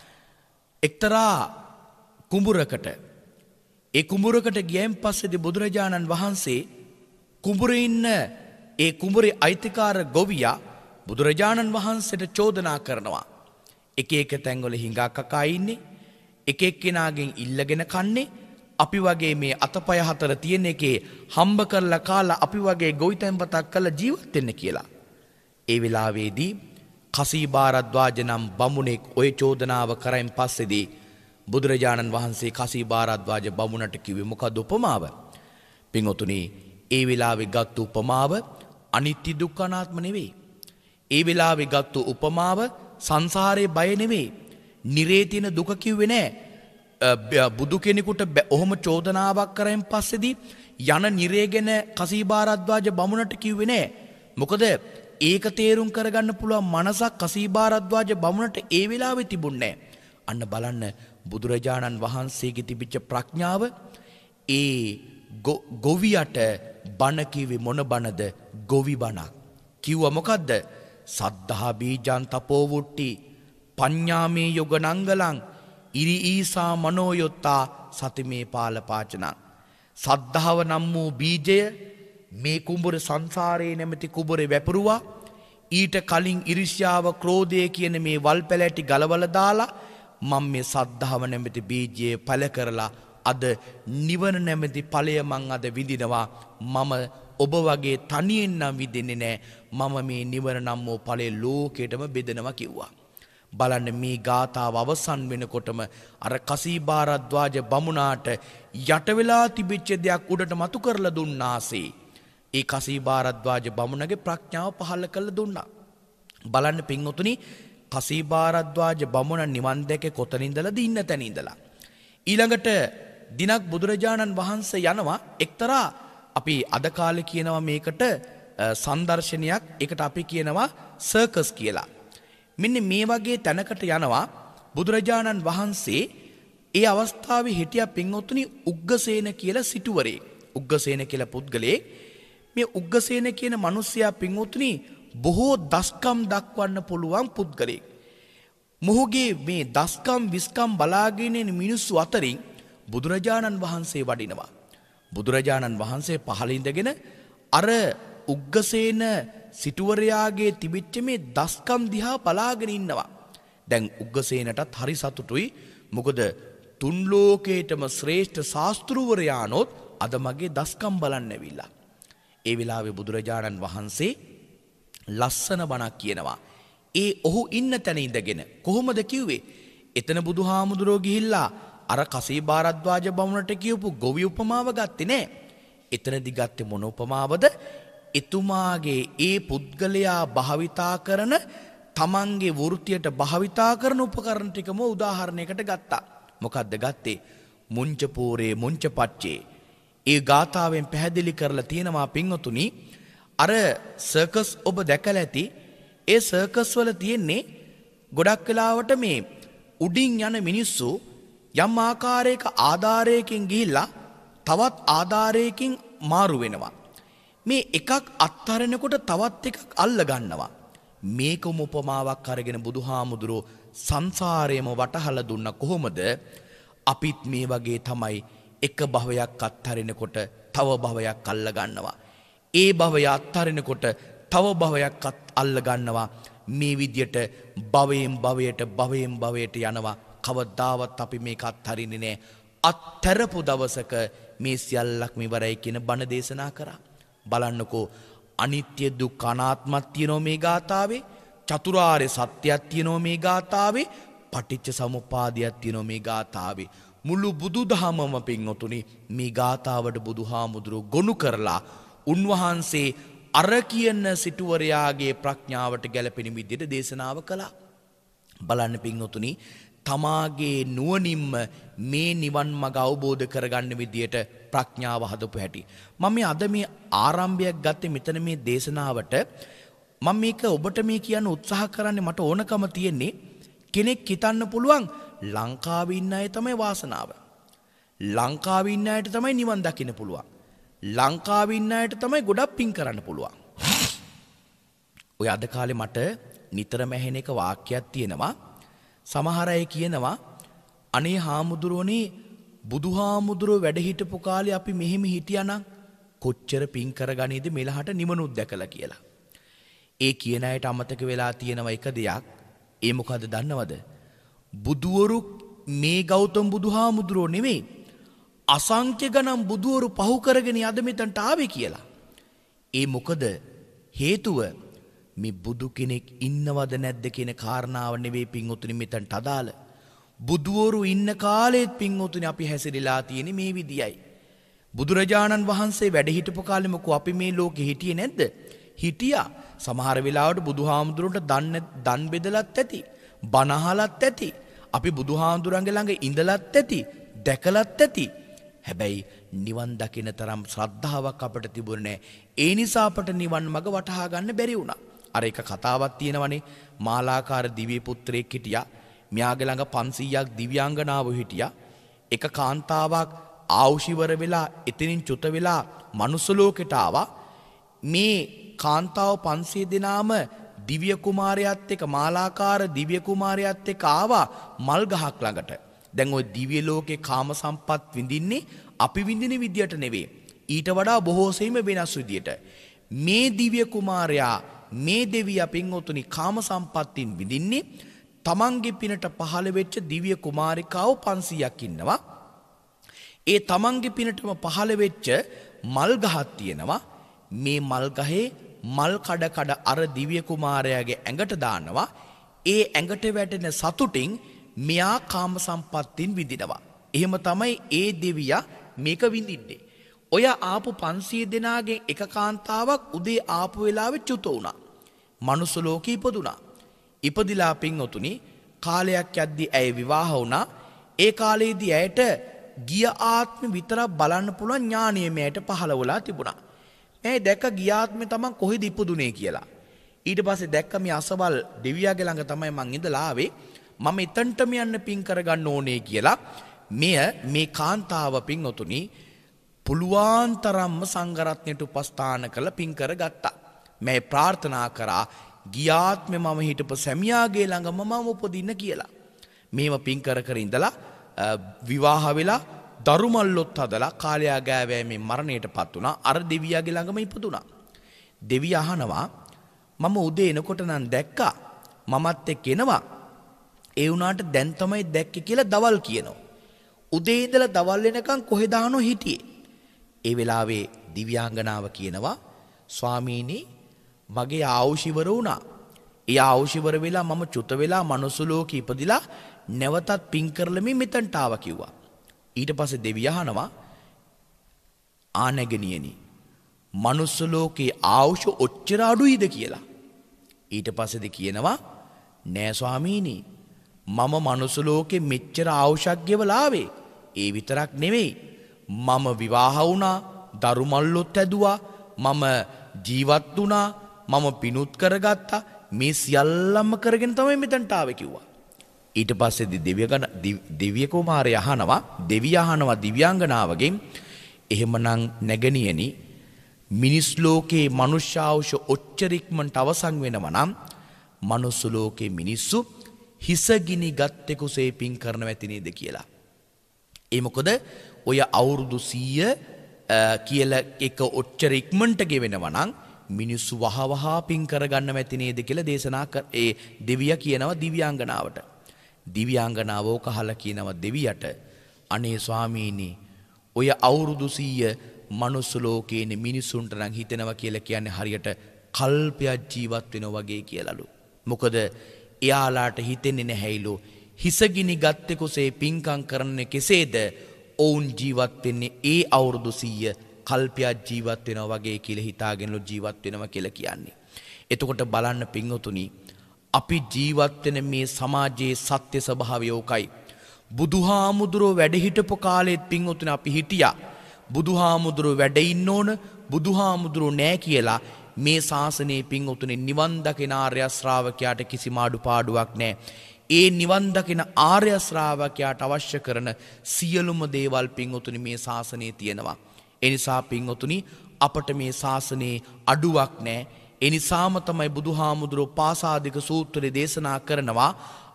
එක්තරා කුඹුරකට. ඒ කුඹුරකට ගියන් පස්සේදී බුදුරජාණන් වහන්සේ කුඹුරේ ඉන්න ඒ කුඹුරේ අයිතිකාර ගොවියා බුදුරජාණන් වහන්සේට චෝදනා කරනවා. එක එක තැන්වල හිඟා කකා ඉන්නේ, එක එක්කෙනාගෙන් ඉල්ලගෙන කන්නේ, අපි වගේ මේ අතපය හතර තියෙන එකේ හම්බ කරලා කාලා අපි වගේ ගොවිතැන්පතක් කරලා ජීවත් වෙන්න කියලා. ඒ වෙලාවේදී කසීභාරද්වාජ නම් බමුණෙක් ওই චෝදනාව කරයින් පස්සේදී බුදුරජාණන් වහන්සේ කසීභාරද්වාජ බමුණට කිව්වේ මොකද උපමාව? පින්වතුනි, ඒ වෙලාවේ ගත්ත උපමාව අනිත්‍ය දුක්ඛ අනාත්ම නෙවෙයි. ඒ වෙලාවේ ගත්ත උපමාව සංසාරේ බය නෙවෙයි. නිරේ තියෙන දුක කිව්වේ නෑ. බුදු කෙනෙකුට ඔහොම චෝදනාවක් කරයින් පස්සේදී යන නිරේ ගැන කසීභාරද්වාජ බමුණට කිව්වේ නෑ. මොකද ඒක තේරුම් කරගන්න පුළුවන් මනසක් කසීභාරද්වාජ බමුණට ඒ වෙලාවේ තිබුණේ නෑ. අන්න බලන්න බුදුරජාණන් වහන්සේගේ තිබිච්ච ප්‍රඥාව. ඒ ගොවියට බණ කිව්වේ මොන බණද? ගොවි බණක්. කිව්වා මොකද්ද? සද්ධා බීජං තපෝ වුට්ටි පඤ්ඤාමේ යොග නංගලං ඉරි ඊසා මනෝයොත්තා සතිමේ පාලපාචනං. සද්ධාව නම් වූ බීජය මේ කුඹුර සංසාරයේ නැමැති කුඹුරේ වැපරුවා. ඊට කලින් ඉරිෂ්‍යාව ක්‍රෝධය කියන මේ වල් පැලැටි ගලවලා දාලා මම මේ සද්ධාව නැමැති බීජය පළ කරලා අද නිවන නැමැති ඵලය මං අද විඳිනවා. මම ඔබ වගේ තනියෙන් නම් විඳින්නේ නැහැ. මම මේ නිවන නම් වූ ඵලයේ ලෝකෙටම බෙදනවා කිව්වා. බලන්න මේ ගාථාව අවසන් වෙනකොටම අර කසීභාරද්වාජ බමුණාට යට වෙලා තිබිච්ච දෙයක් උඩට මතු කරලා දුන්නාසේ ඒ කසීභාරද්වාජ බමුණගේ ප්‍රඥාව පහළ කරලා දුන්නා. බලන්න පින්වතුනි, කසීභාරද්වාජ බමුණ නිවන් දැකේ කොතනින්දලාද? ඉන්න තැන ඉඳලා. ඊළඟට දිනක් බුදුරජාණන් වහන්සේ යනවා එක්තරා, අපි අද කාලේ කියනවා මේකට සංදර්ශනයක්, ඒකට අපි කියනවා සර්කස් කියලා. මෙන්න මේ වගේ තැනකට යනවා බුදුරජාණන් වහන්සේ. ඒ අවස්ථාවේ හිටියා පින්වතුනි උග්ගසේන කියලා සිටුවරේ. උග්ගසේන කියලා පුද්ගලයෙක්. මේ උග්ගසේන කියන මිනිසයා පින්වතුනි බොහෝ දස්කම් දක්වන්න පුළුවන් පුද්ගලයෙක්. මොහුගේ මේ දස්කම් විස්කම් බලාගෙන ඉන්න මිනිස්සු අතරින් බුදුරජාණන් වහන්සේ වඩිනවා. බුදුරජාණන් වහන්සේ පහළ ඉඳගෙන අර උග්ගසේන සිටුවරයාගේ තිබිච්ච මේ දස්කම් දිහා බලාගෙන ඉන්නවා. දැන් උග්ගසේනටත් හරි සතුටුයි. මොකද තුන් ලෝකේටම ශ්‍රේෂ්ඨ ශාස්ත්‍රූවරයානොත් අද මගේ දස්කම් බලන්න ඇවිල්ලා. ඒ වෙලාවේ බුදුරජාණන් වහන්සේ ලස්සන බණක් කියනවා. ඒ ඔහු ඉන්න තැන ඉඳගෙන කොහොමද කිව්වේ? එතන බුදුහාමුදුරෝ ගිහිල්ලා අර කසීභාරද්වාජ බමුණට කියපු ගොවි උපමාව ගත්තේ නෑ. එතනදි ගත්තේ මොන උපමාවද? එතුමාගේ ඒ පුද්ගලයා භාවිතා කරන තමන්ගේ වෘත්තියට භාවිතා කරන උපකරණ ටිකම උදාහරණයකට ගත්තා. මොකද්ද ගත්තේ? මුංචපෝරේ මුංචපච්චේ. ඒ ගාථාවෙන් පැහැදිලි කරලා තියෙනවා පින්වතුනි, අර සර්කස් ඔබ දැකලා ඇති. ඒ සර්කස් වල තියෙන්නේ ගොඩක් වෙලාවට මේ උඩින් යන මිනිස්සු යම් ආකාරයක ආධාරයකින් ගිහිල්ලා තවත් ආධාරයකින් මාරු වෙනවා. මේ එකක් අත්හරිනකොට තවත් එකක් අල්ල ගන්නවා. මේකම උපමාවක් අරගෙන බුදුහාමුදුරෝ සංසාරයේම වටහලා දුන්න කොහොමද? අපිත් මේ වගේ තමයි එක භවයක් අත්හරිනකොට තව භවයක් අල්ල ගන්නවා. ඒ භවය අත්හරිනකොට තව භවයක් අල්ල ගන්නවා. මේ විදියට භවයෙන් භවයට යනවා. කවදාවත් අපි මේක අත්හරින්නේ නැහැ. අත්තරපු දවසක මේ සියල්ලක්ම ඉවරයි කියන බණ දේශනා කරා. බලන්නකෝ අනිත්‍ය දුක්ඛ අනාත්මක් තියෙනවා මේ ගාථාවේ. චතුරාර්ය සත්‍යයක් තියෙනවා මේ ගාථාවේ. පටිච්ච සමුප්පාදයක් තියෙනවා මේ ගාථාවේ. මුළු බුදුදහමම පින්වතුනි මේ ගාථාවට බුදුහාමුදුරුවෝ ගොනු කරලා උන්වහන්සේ අර කියන සිටුවරයාගේ ප්‍රඥාවට ගැලපෙන විදිහට දේශනාව කළා. බලන්න පින්වතුනි තමාගේ නුවණින්ම මේ නිවන් මඟ අවබෝධ කරගන්න විදියට ප්‍රඥාව හදපු හැටි. මම අද මේ ආරම්භයක් ගත්තේ මෙතන මේ දේශනාවට. මම මේක ඔබට මේ කියන්න උත්සාහ කරන්නේ මට ඕනකම තියෙන්නේ කෙනෙක් හිතන්න පුළුවන් ලංකාවේ ඉන්න අය තමයි වාසනාව. ලංකාවේ ඉන්න අයට තමයි නිවන් දකින්න පුළුවන්. ලංකාවේ ඉන්න අයට තමයි ගොඩක් පින් කරන්න පුළුවන්. ඔය අද කාලේ මට නිතරම ඇහෙන එක වාක්‍යයක් තියෙනවා. සමහර අය කියනවා අනේ හාමුදුරුවනේ බුදුහාමුදුරුවෝ වැඩ හිටපු කාලේ අපි මෙහෙම හිටියානම් කොච්චර පින් කරගනීද මෙලහට නිවනුත් දැකලා කියලා. ඒ කියන අයට අමතක වෙලා තියෙනවා එක දෙයක්. ඒ මොකද්ද දන්නවද? බුදුවරු මේ ගෞතම බුදුහාමුදුරුවෝ නෙමෙයි අසංඛ්‍ය ගණන් බුදුවරු පහු කරගෙන අද මෙතනට ආවේ කියලා. ඒ මොකද හේතුව මේ බුදු කෙනෙක් ඉන්නවද නැද්ද කියන කාරණාව නෙවෙයි පින්වතුනි මෙතනට අදාළ. බුදුවරු ඉන්න කාලෙත් පින්වතුනි අපි හැසිරලා තියෙන්නේ මේ විදියයි. බුදුරජාණන් වහන්සේ වැඩ හිටපු කාලෙ මොකෝ අපි මේ ලෝකෙ හිටියේ නැද්ද? හිටියා. සමහර වෙලාවට බුදුහාමුදුරන්ට දන් බෙදලත් ඇති. බණ අහලත් ඇති. අපි බුදුහාමුදුරන්ගේ ළඟ ඉඳලත් ඇති. දැකලත් ඇති. හැබැයි නිවන් දකින තරම් ශ්‍රද්ධාවක් අපට තිබුණේ නැහැ. ඒ නිසා අපට නිවන් මඟ වටහා ගන්න බැරි වුණා. අර එක කතාවක් තියෙනවනේ මාලාකාර දිව්‍ය පුත්‍රයෙක් හිටියා. මෙයාගේ ළඟ 500ක් දිව්‍යාංගනාවෝ හිටියා. එක කාන්තාවක් ආවුෂිවර වෙලා එතනින් චුත වෙලා මනුස්ස ලෝකෙට ආවා. මේ කාන්තාව 500 දෙනාම දිව්‍ය කුමාරයාත් එක්ක මාලාකාර දිව්‍ය කුමාරයාත් එක්ක ආවා මල් ගහක් ළඟට. දැන් ওই දිව්‍ය ලෝකේ කාම සම්පත් විඳින්නේ අපි විඳින විදියට නෙවෙයි. ඊට වඩා බොහෝ සෙයින්ම වෙනස් විදියට. මේ දිව්‍ය කුමාරයා මේ දෙවියා පින්වතුනි කාම සම්පත්තින් විඳින්නේ තමන්ගේ පිනට පහළ වෙච්ච දිව්‍ය කුමාරිකාව 500ක් ඉන්නවා. ඒ තමන්ගේ පිනටම පහළ වෙච්ච මල් ගහක් තියෙනවා. මේ මල් ගහේ මල් කඩ අර දිව්‍ය කුමාරයාගේ ඇඟට දානවා. ඒ ඇඟට වැටෙන සතුටින් මෙයා කාම සම්පත්තින් විඳිනවා. එහෙම තමයි ඒ දෙවියා මේක විඳින්නේ. ඔය ආපු 500 දෙනාගෙන් එක කාන්තාවක් උදේ ආපු වෙලාවෙ චුත වුණා. මනුස්ස ලෝකෙ ඉපදුනා. ඉපදිලා පින්වතුනි කාලයක් යද්දී ඇය විවාහ වුණා. ඒ කාලේදී ඇයට ගිය ආත්මෙ විතරක් බලන්න පුළුවන් ඥානය මෙයට පහළ වෙලා තිබුණා. මේ දැක්ක ගිය ආත්මෙ තමන් කොහෙද ඉපදුනේ කියලා. ඊට පස්සේ දැක්ක මේ අසවල් දෙවියාගේ ළඟ තමයි මං ඉඳලා ආවේ. මම එතනටම යන්න පින් කරගන්න ඕනේ කියලා මෙය මේ කාන්තාව පින්වතුනි පුළුවන් තරම්ම සංඝරත්නයට උපස්ථාන කළ පින් කරගත්තා. මේ ප්‍රාර්ථනා කරා ගිය ආත්මෙ මම හිටපු සැමියාගේ ළඟම මම උපදින්න කියලා. මේව පින් කර ඉඳලා විවාහ වෙලා දරුමල්ලොත් හදලා කාලයා ගෑවෑමෙන් මරණයටපත් වුණා. අර දෙවියාගේ ළඟම ඉපදුණා. දෙවියා අහනවා මම උදේ එනකොට නම් දැක්කා මමත් එක්ක එනවා. ඒ වුණාට දැන් තමයි දැක්කේ කියලා දවල් කියනවා. උදේ ඉඳලා දවල් වෙනකන් කොහෙද ආනෝ හිටියේ. ඒ වෙලාවේ දිව්‍යාංගනාව කියනවා ස්වාමීනි මගේ ආයුෂ ඉවර වුණා. ඒ ආයුෂ ඉවර වෙලා මම චුත වෙලා මනුස්ස ලෝකෙ ඉපදිලා නැවතත් පින් කරලමින් මෙතනට ආවා කිව්වා. ඊට පස්සේ දෙවියා අහනවා ආනගනියනි මනුස්ස ලෝකේ ආයුෂ ඔච්චර අඩුයිද කියලා. ඊට පස්සේ කියනවා නෑ ස්වාමීනි මම මනුස්ස ලෝකේ මෙච්චර ආයුෂක් ගෙවලා ආවේ. ඒ විතරක් නෙවෙයි මම විවාහ වුණා, දරු මල්ලොත් ඇදුවා, මම ජීවත් වුණා, මම පිනුත් කරගත්තා. මේ සියල්ලම කරගෙන තමයි මෙතනට ආවේ කිව්වා. ඊට පස්සේ දිව්‍ය කුමාරයා අහනවා දිව්‍යාංගනාවගෙන් එහෙමනම් නැගණියනි මිනිස් ලෝකේ මනුෂ්‍යාවුෂ ඔච්චරික්මන්ට අවසන් වෙනවා නම් මනුස්ස ලෝකේ මිනිස්සු හිසගිනි ගත්තෙකුසේ පින් කරනව ඇති නේද කියලා. ඒ මොකද ඔය අවුරුදු 100 කියලා එක ඔච්චර ඉක්මනට ගෙවෙනවා නම් මිනිස්සු වහවහ පින් කරගන්නව ඇති නේද කියලා දේශනා ඒ දෙවියා කියනවා දිව්‍යාංගනාවට. දිව්‍යාංගනාව ඕක අහලා කියනවා දෙවියට අනේ ස්වාමීනි ඔය අවුරුදු 100 මනුස්ස ලෝකේනේ මිනිසුන්ට නම් හිතෙනවා කියලා කියන්නේ හරියට කල්පයක් ජීවත් වෙනවා වගේ කියලාලු. මොකද එයාලාට හිතෙන්නේ නැහැයිලු හිසගිනි ගත්තෙකුසේ පින්කම් කරන්නේ කෙසේද ඔවුන් ජීවත් වෙන්නේ ඒ අවුරුදු 100 කල්පයක් ජීවත් වෙනවා වගේ කියලා හිතාගෙනලු ජීවත් වෙනවා කියලා කියන්නේ. එතකොට බලන්න පින්වතුනි අපි ජීවත් වෙන මේ සමාජයේ සත්‍ය ස්වභාවය ඕකයි. බුදුහාමුදුරුවෝ වැඩ හිටපු කාලෙත් පින්වතුනි අපි හිටියා. බුදුහාමුදුරුවෝ වැඩ ඉන්න ඕන බුදුහාමුදුරුවෝ නෑ කියලා මේ ශාසනයේ පින්වතුනි නිවන් දකින ආර්ය ශ්‍රාවකයාට කිසිම අඩුපාඩුවක් නෑ. ඒ නිවන් දකින ආර්ය ශ්‍රාවකයාට අවශ්‍ය කරන සියලුම දේවල් පින්වතුනි මේ ශාසනයේ තියෙනවා. ඒ නිසා පින්වතුනි අපට මේ ශාසනයේ අඩුවක් නෑ. ඒ නිසාම තමයි බුදුහාමුදුරුවෝ පාසාදික සූත්‍රයේ දේශනා කරනවා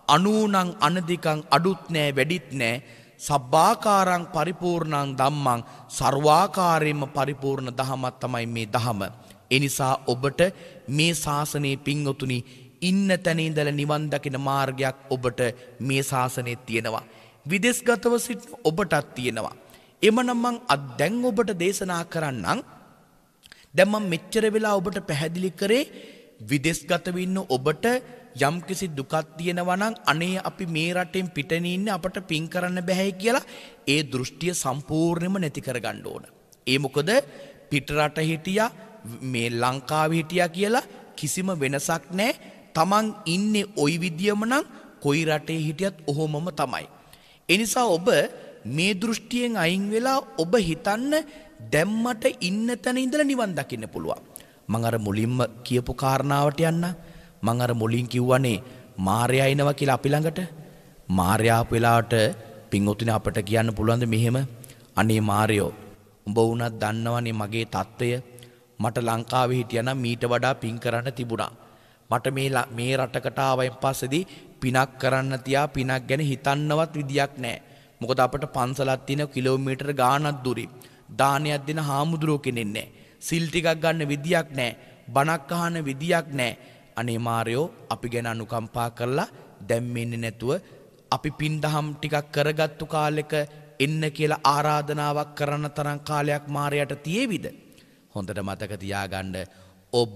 90 අනධිකං අඩුත් නෑ වැඩිත් නෑ සබ්බාකාරං පරිපූර්ණං ධම්මං සර්වාකාරයෙන්ම පරිපූර්ණ ධමයක් තමයි මේ ධම. ඒ නිසා ඔබට මේ ශාසනයේ පින්වතුනි ඉන්න තැන ඉඳලා නිවන් දකින මාර්ගයක් ඔබට මේ ශාසනයේ තියෙනවා. විදේශගතව සිටින ඔබටත් තියෙනවා. එමනම් මං දැන් ඔබට දේශනා කරන්නම්. දැන් මම මෙච්චර වෙලා ඔබට පැහැදිලි කරේ විදේශගතව ඉන්න ඔබට යම්කිසි දුකක් තියෙනවා නම් අනේ අපි මේ රටෙන් පිටින් ඉන්නේ අපට පින් කරන්න බෑ කියලා ඒ දෘෂ්ටිය සම්පූර්ණයෙන්ම නැති කරගන්න ඕන. ඒ මොකද පිට රට හිටියා මේ ලංකාවේ හිටියා කියලා කිසිම වෙනසක් නැහැ. Taman ඉන්නේ ওই විදියම නම් කොයි රටේ හිටියත් ඔහොමම තමයි. ඒ නිසා ඔබ මේ දෘෂ්ටියෙන් අයින් වෙලා ඔබ හිතන්න දැම්මට ඉන්න තැන ඉඳලා නිවන් දකින්න පුළුවන්. මම අර මුලින්ම කියපු කාරණාවට යන්න. මම අර මුලින් කිව්වනේ මාර්යා එනවා කියලා අපි ළඟට. මාර්යා ආපු වෙලාවට පින්වතුනි අපට කියන්න පුළුවන්ද මෙහෙම අනේ මාර්යෝ උඹ වුණත් දන්නවනේ මගේ තත්ත්වය. මට ලංකාවේ හිටියනම් මීට වඩා පින් කරන්න තිබුණා. මට මේ රටකට ආවයින් පස්සේදී පිනක් කරන්න තියා පිනක් ගැන හිතන්නවත් විදියක් නැහැ. මොකද අපට පන්සලක් තියෙන කිලෝමීටර ගාණක් දුරින් දානයක් දෙන හාමුදුරුවෝ කෙනෙක් නැහැ. සිල් ටිකක් ගන්න විදියක් නැහැ. බණක් අහන්න විදියක් නැහැ. අනේ මාර්යෝ අපි ගැන අනුකම්පා කරලා දැම්මෙන්නේ නැතුව අපි පින් දහම් ටිකක් කරගත්තු කාලෙක එන්න කියලා ආරාධනාවක් කරන තරම් කාලයක් මාර්යාට තියේවිද? හොඳට මතක තියාගන්න ඔබ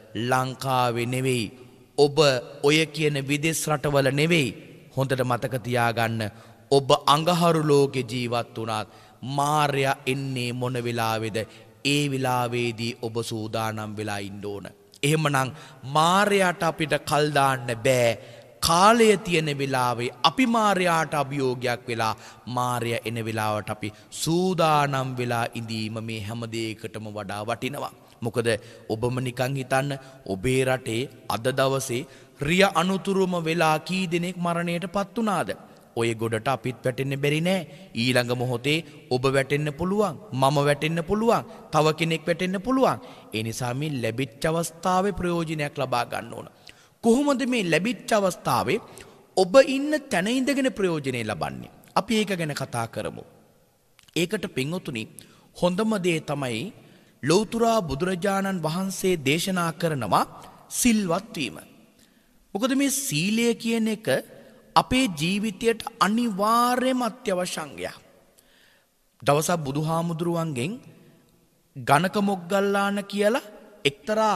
ලංකාවේ නෙවෙයි ඔබ ඔය කියන විදේශ රටවල නෙවෙයි. හොඳට මතක තියාගන්න ඔබ අඟහරු ලෝකේ ජීවත් වුණත් මාර්යා එන්නේ මොන වෙලාවේද? ඒ වෙලාවේදී ඔබ සූදානම් වෙලා ඉන්න ඕන. එහෙමනම් මාර්යාට අපිට කල් දාන්න බෑ. කාලය තියෙන වෙලාවේ අපි මාර්යාට අභියෝගයක් වෙලා මාර්යා එන වෙලාවට අපි සූදානම් වෙලා ඉඳීම මේ හැම දෙයකටම වඩා වටිනවා. මොකද ඔබම නිකන් හිතන්න ඔබේ රටේ අද දවසේ රිය අනුතුරුම වෙලා කී දෙනෙක් මරණයටපත් වුණාද? ඔය ගොඩට අපිත් වැටෙන්න බැරි නෑ. ඊළඟ මොහොතේ ඔබ වැටෙන්න පුළුවන්, මම වැටෙන්න පුළුවන්, තව කෙනෙක් වැටෙන්න පුළුවන්. ඒ නිසා මේ ලැබිච්ච අවස්ථාවේ ප්‍රයෝජනයක් ලබා ගන්න ඕන. කොහොමද මේ ලැබිච්ච අවස්ථාවේ ඔබ ඉන්න තැන ඉඳගෙන ප්‍රයෝජනෙ ලබන්නේ? අපි ඒක ගැන කතා කරමු. ඒකට පින්වතුනි හොඳම දේ තමයි ලෞතර බුදුරජාණන් වහන්සේ දේශනා කරනවා සිල්වත් වීම. මොකද මේ සීලය කියන එක අපේ ජීවිතයට අනිවාර්යයෙන්ම අත්‍යවශ්‍ය අංගයක්. දවසක් බුදුහාමුදුරුවන්ගෙන් ගණක මොග්ගල්ලාන කියලා එක්තරා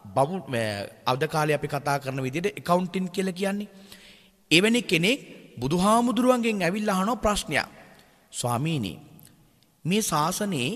අද කාලේ අපි කතා කරන විදිහට accounting කියලා කියන්නේ. එවැනි කෙනෙක් බුදුහාමුදුරුවන්ගෙන් ඇවිල්ලා අහන ප්‍රශ්නයක්. ස්වාමීනි මේ ශාසනයේ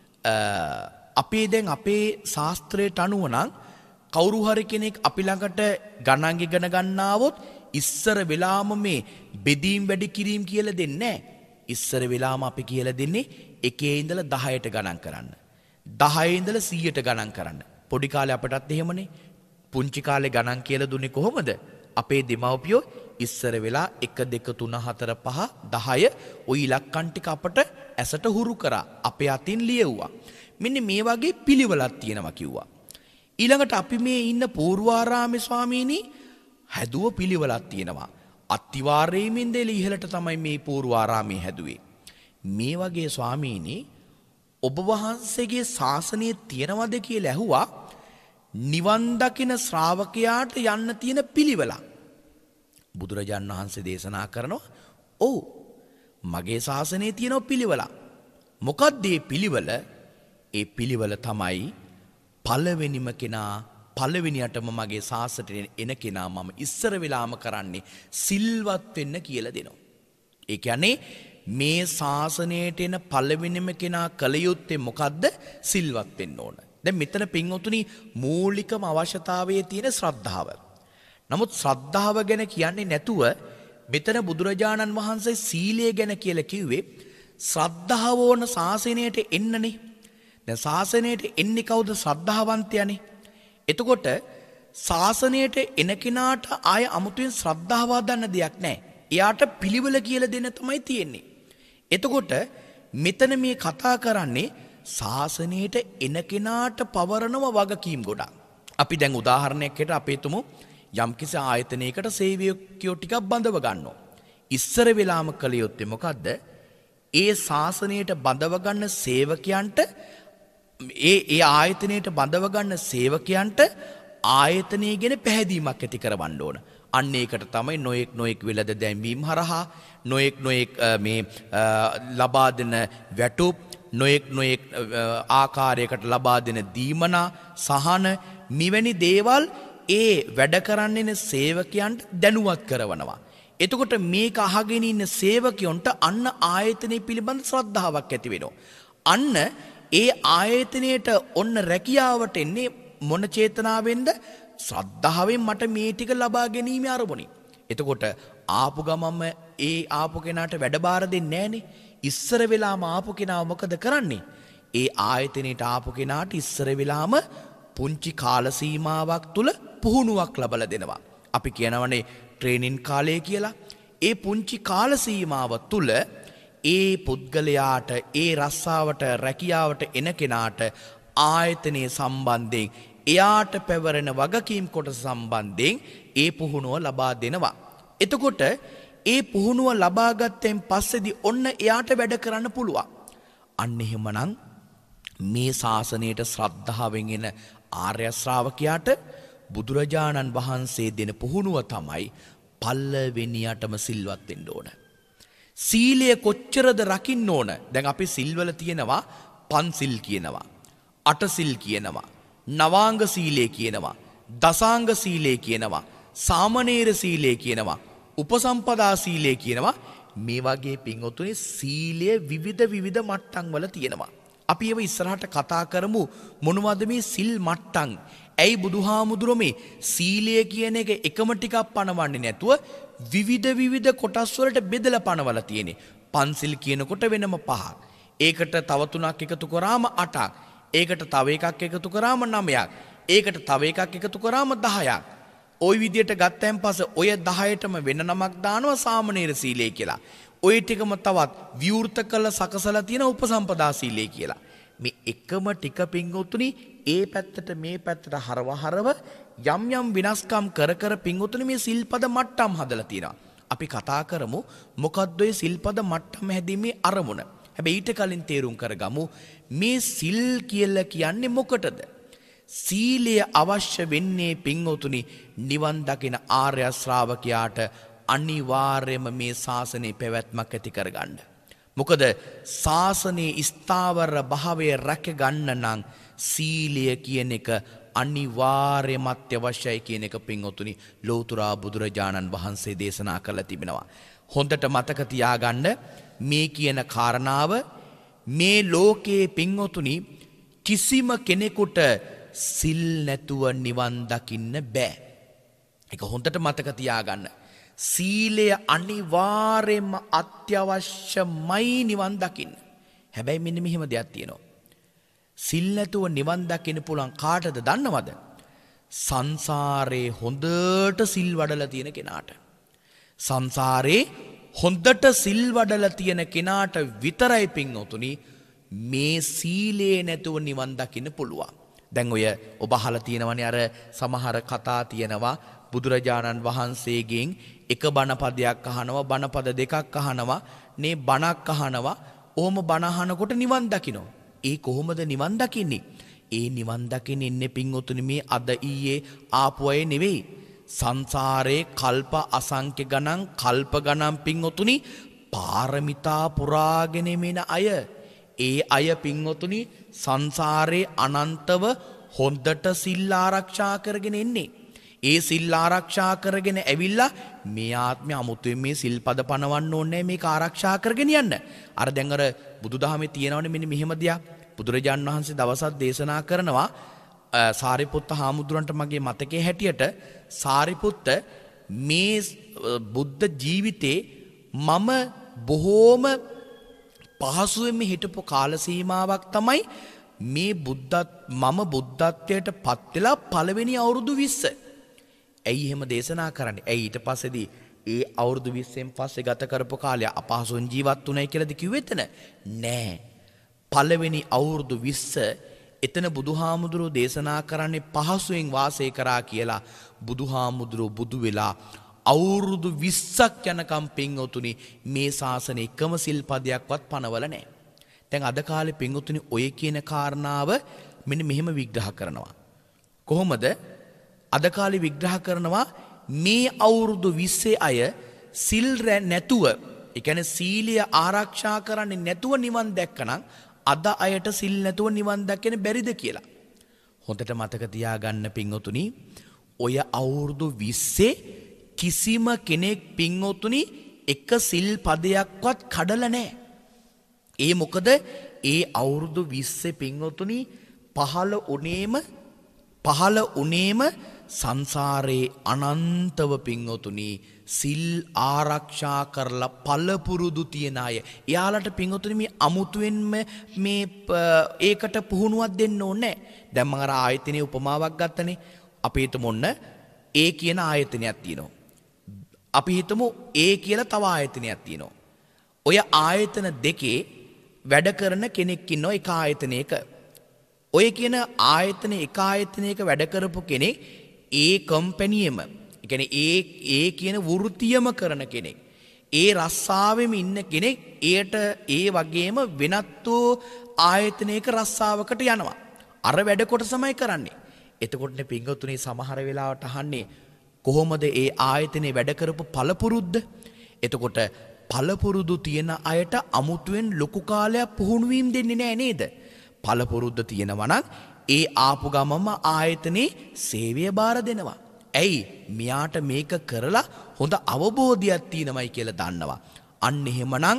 අපේ දැන් අපේ ශාස්ත්‍රයට අනුව නම් කවුරු හරි කෙනෙක් අපි ළඟට ගණන් ඉගෙන ගන්නවොත් ඉස්සර වෙලාම මේ බෙදීම් වැඩි කිරීම කියලා දෙන්නේ නැහැ. ඉස්සර වෙලාම අපි කියලා දෙන්නේ 1 ඉඳලා 10ට ගණන් කරන්න. 10 ඉඳලා 100ට ගණන් කරන්න. පොඩි කාලේ අපටත් එහෙමනේ. පුංචි කාලේ ගණන් කියලා දුන්නේ කොහොමද? අපේ දෙමව්පියෝ ඉස්සර වෙලා 1 2 3 4 5 10 ওই ඉලක්කම් ටික අපට ඇසට හුරු කරා. අපේ අතින් ලියුවා. මෙන්න මේ වගේ පිළිවෙලක් තියෙනවා කිව්වා. ඊළඟට අපි මේ ඉන්න පූර්වාරාමේ ස්වාමීනි හැදුව පිළිවෙලක් තියෙනවා. අත්තිවාරයේ ඉඳලා ඉහළට තමයි මේ පූර්වාරාමේ හැදුවේ. මේ වගේ ස්වාමීනි ඔබ වහන්සේගේ ශාසනයේ තියෙනවද කියලා ඇහුවා. නිවන් දකින ශ්‍රාවකයාට යන්න තියෙන පිළිවෙලක්. බුදුරජාණන් වහන්සේ දේශනා කරනවා ඔව් මගේ ශාසනයේ තියෙන පිළිවෙලක්. මොකක්ද මේ පිළිවෙල? ඒ පිළිවෙල තමයි පළවෙනිම කෙනා පළවෙනියටම මගේ ශාසනයට එන කෙනා මම ඉස්සර වෙලාම කරන්නේ සිල්වත් වෙන්න කියලා දෙනවා. ඒ කියන්නේ මේ ශාසනයට එන පළවෙනිම කෙනා කල යුත්තේ මොකද්ද? සිල්වත් වෙන්න ඕන. දැන් මෙතන පින්වතුනි මූලිකම අවශ්‍යතාවයේ තියෙන ශ්‍රද්ධාව. නමුත් ශ්‍රද්ධාව ගැන කියන්නේ නැතුව මෙතන බුදුරජාණන් වහන්සේ සීලය ගැන කියලා කිව්වේ ශ්‍රද්ධාව ඕන ශාසනයට එන්නනේ. දැන් ශාසනයට එන්නේ කවුද? ශ්‍රද්ධාවන්තයනේ. එතකොට ශාසනයට එන කෙනාට ආය අමුතුවෙන් ශ්‍රද්ධාව හදන්න දෙයක් නැහැ. එයාට පිළිවෙල කියලා දෙන්න තමයි තියෙන්නේ. එතකොට මෙතන මේ කතා කරන්නේ ශාසනයට එන කෙනාට පවරනව වගකීම් ගොඩක්. අපි දැන් උදාහරණයක් හිට අපේ තුමු යම්කිසි ආයතනයකට සේවකයෝ ටිකක් බඳව ගන්නවා. ඉස්සර වෙලාම කළ යුත්තේ මොකද්ද? ඒ ශාසනයට බඳව ගන්න සේවකයන්ට ඒ ආයතනයට බඳව ගන්න සේවකයන්ට ආයතනය ගැන පැහැදීමක් ඇති කරවන්න ඕන. අන්න ඒකට තමයි නොයෙක් වෙලද දැන්වීම හරහා නොයෙක් මේ ලබා දෙන වැටුප් නොයෙක් ආකාරයකට ලබා දෙන දීමනා සහන මෙවැනි දේවල් ඒ වැඩ කරන්නේ සේවකයන්ට දැනුවත් කරවනවා. එතකොට මේක අහගෙන ඉන්න සේවකයන්ට අන්න ආයතනය පිළිබඳ ශ්‍රද්ධාවක් ඇති වෙනවා. අන්න ඒ ආයතනයට ඔන්න රැකියාවට එන්නේ මොන චේතනාවෙන්ද? ශ්‍රද්ධාවෙන් මට මේ ටික ලබා ගැනීම අරමුණයි. එතකොට ආපු ගමම ඒ ආපු කෙනාට වැඩ බාර දෙන්නේ නැහනේ. ඉස්සර වෙලාම ආපු කෙනාව මොකද කරන්නේ? ඒ ආයතනයට ආපු කෙනාට ඉස්සර වෙලාම පුංචි කාල සීමාවක් තුල පුහුණුවක් ලබා දෙනවා. අපි කියනවනේ ට්‍රේනින් කාලය කියලා. ඒ පුංචි කාල සීමාව තුල ඒ පුද්ගලයාට ඒ රස්සාවට රැකියාවට එන කෙනාට ආයතනයේ සම්බන්ධයෙන් එයාට පැවරෙන වගකීම් කොටස සම්බන්ධයෙන් ඒ පුහුණුව ලබා දෙනවා. එතකොට ඒ පුහුණුව ලබාගත්තෙන් පස්සේදී ඔන්න එයාට වැඩ කරන්න පුළුවන්. අන්න එහෙමනම් මේ ශාසනයට ශ්‍රද්ධාවෙන් එන ආර්ය ශ්‍රාවකයාට බුදුරජාණන් වහන්සේ දෙන පුහුණුව තමයි පළවෙනියටම සිල්වත් වෙන්න ඕන. සීලය කොච්චරද රකින්න ඕන? දැන් අපි සිල්වල තියෙනවා පන්සිල් කියනවා, අටසිල් කියනවා, නවාංග සීලය කියනවා, දසාංග සීලය කියනවා, සාමණේර සීලය කියනවා, උපසම්පදා සීලය කියනවා. මේ වගේ පින්වතුනි සීලය විවිධ මට්ටම් වල තියෙනවා. අපි ඒව ඉස්සරහට කතා කරමු මොනවද මේ සිල් මට්ටම්. ඇයි බුදුහාමුදුරුවෝ මේ සීලය කියන එක එකම ටිකක් පනවන්නේ නැතුව විවිධ කොටස් වලට බෙදලා පනවලා තියෙන්නේ. පන්සිල් කියනකොට වෙනම 5ක්. ඒකට තව 3ක් එකතු කරාම 8ක්. ඒකට තව එකක් එකතු කරාම 9ක්. ඒකට තව එකක් එකතු කරාම 10ක්. ওই විදියට ගත්තයින් පස්සේ ඔය 10ටම වෙන නමක් දානවා සාමණේර සීලය කියලා. ඔය ටිකම තවත් විවෘත කළ සකසලා තියෙන උපසම්පදා සීලය කියලා. මේ එකම ටික පිංගුතුනි ඒ පැත්තට මේ පැත්තට හරව යම් විනාශකම් කර පිංගුතුනි මේ සිල්පද මට්ටම් හදලා තියෙනවා. අපි කතා කරමු මොකද්ද ඔය සිල්පද මට්ටම් හැදීමේ අරමුණ. හැබැයි ඊට කලින් තේරුම් කරගමු මේ සිල් කියලා කියන්නේ මොකටද? සීලය අවශ්‍ය වෙන්නේ පිංගුතුනි නිවන් දකින ආර්ය ශ්‍රාවකයාට අනිවාර්යයෙන්ම මේ ශාසනයේ පැවැත්මක් ඇති කරගන්න. මොකද ශාසනයේ ස්ථාවර භාවය රැක ගන්න නම් සීලය කියන එක අනිවාර්යයෙන්ම අත්‍යවශ්‍යයි කියන එක පින්වතුනි ලෞතර බුදුරජාණන් වහන්සේ දේශනා කළා තිබෙනවා. හොඳට මතක තියාගන්න මේ කියන කාරණාව මේ ලෝකයේ පින්වතුනි කිසිම කෙනෙකුට සිල් නැතුව නිවන් දකින්න බෑ. ඒක හොඳට මතක තියාගන්න. සීලය අනිවාර්යයෙන්ම අත්‍යවශ්‍යමයි නිවන් දකින්න. හැබැයි මෙන්න මෙහෙම දෙයක් තියෙනවා. සිල් නැතුව නිවන් දකින්න පුළුවන් කාටද දන්නවද? සංසාරේ හොඳට සිල් වඩලා තියෙන කෙනාට. සංසාරේ හොඳට සිල් වඩලා තියෙන කෙනාට විතරයි පින්වතුනි මේ සීලේ නැතුව නිවන් දකින්න පුළුවන්. දැන් ඔය ඔබ අහලා තියෙනවනේ අර සමහර කතා තියෙනවා බුදුරජාණන් වහන්සේගෙන් එක බණපදයක් අහනවා බණපද දෙකක් අහනවා නේ බණක් අහනවා ඕම බණ අහනකොට නිවන් දකින්න. ඒ කොහොමද නිවන් දකින්නේ? ඒ නිවන් දකින්න ඉන්නේ පින්වතුනි මේ අද ඊයේ ආපු අය නෙවෙයි. සංසාරේ කල්ප අසංඛ්‍ය ගණන් කල්ප ගණන් පින්වතුනි පාරමිතා පුරාගෙන මෙන අය. ඒ අය පින්වතුනි සංසාරේ අනන්තව හොඳට සිල් ආරක්ෂා කරගෙන ඉන්නේ. ඒ සිල් ආරක්ෂා කරගෙන ඇවිල්ලා මේ ආත්මය අමුතුවෙන් මේ සිල්පද පනවන්න ඕනේ මේක ආරක්ෂා කරගෙන යන්න. අර දැන් අර බුදුදහමේ තියෙනවනේ මෙන්න මෙහෙම දියා. බුදුරජාණන් වහන්සේ දවසක් දේශනා කරනවා සාරිපුත්ත හාමුදුරන්ට මගේ මතකයේ හැටියට සාරිපුත්ත මේ බුද්ධ ජීවිතේ මම බොහෝම පහසුවෙන් හිටපු කාල සීමාවක් තමයි මේ මම බුද්ධත්වයට පත් වෙලා පළවෙනි අවුරුදු 20. ඇයි එහෙම දේශනා කරන්නේ? ඇයි ඊට පස්සේදී ඒ අවුරුදු 20න් පස්සේ ගත කරපු කාලය අපහසුවෙන් ජීවත් වුණයි කියලාද කිව්වේ එතන? නෑ. පළවෙනි අවුරුදු 20 එතන බුදුහාමුදුරුවෝ දේශනා කරන්නේ පහසුවෙන් වාසය කරා කියලා. බුදුහාමුදුරුවෝ බුදු වෙලා අවුරුදු 20ක් යනකම් පින්වතුනි මේ ශාසනය එකම සිල්පදයක්වත් පනවල නැහැ. දැන් අද කාලේ පින්වතුනි ඔය කියන කාරණාව මෙන්න මෙහෙම විග්‍රහ කරනවා. කොහොමද? අද කාලේ විග්‍රහ කරනවා මේ අවුරුදු 20 අය සිල් නැතුව, ඒ කියන්නේ සීලය ආරක්ෂා කරන්නේ නැතුව නිවන් දැක්කනම් අද අයට සිල් නැතුව නිවන් දැක්කෙන බැරිද කියලා. හොඳට මතක තියාගන්න පින්වතුනි ඔය අවුරුදු 20 කිසිම කෙනෙක් පින්වතුනි එක සිල් පදයක්වත් කඩලා නැහැ. ඒ මොකද ඒ අවුරුදු 20 පින්වතුනි පහළ උනේම සංසාරේ අනන්තව පින්වතුනි සිල් ආරක්ෂා කරලා පළපුරුදු තියන අය. එයාලට පින්වතුනි මේ අමුතුවෙන්ම මේ ඒකට පුහුණුවක් දෙන්න ඕනේ නැහැ. දැන් මම අර ආයතනයේ උපමාවක් ගත්තනේ. අපි හිතමු ඔන්න ඒ කියන ආයතනයක් තියෙනවා. අපි හිතමු ඒ කියලා තව ආයතනයක් තියෙනවා. ඔය ආයතන දෙකේ වැඩ කරන කෙනෙක් ඉන්නවා එක ආයතනයක. ඔය කියන ආයතන එක ආයතනයක වැඩ කරපු කෙනෙක් ඒ කම්පැනියෙම, ඒ කියන්නේ ඒ කියන වෘත්තියම කරන කෙනෙක්. ඒ රස්සාවෙම ඉන්න කෙනෙක් ඒට ඒ වගේම වෙනත් ආයතනයක රස්සාවකට යනවා. අර වැඩ කොටසමයි කරන්නේ. එතකොටනේ පින්වතුනි සමහර වෙලාවට අහන්නේ කොහොමද ඒ ආයතනයේ වැඩ කරපු පළපුරුද්ද? එතකොට පළපුරුදු තියෙන අයට අමුතුවෙන් ලොකු කාලයක් පුහුණු වීම දෙන්නේ නැහැ නේද? පළපුරුද්ද තියෙනවා නම් ඒ ආපු ගමම ආයතනයේ සේවය බාර දෙනවා. ඇයි? මෙයාට මේක කරලා හොඳ අවබෝධයක් තියෙනමයි කියලා දන්නවා. අන්න එහෙමනම්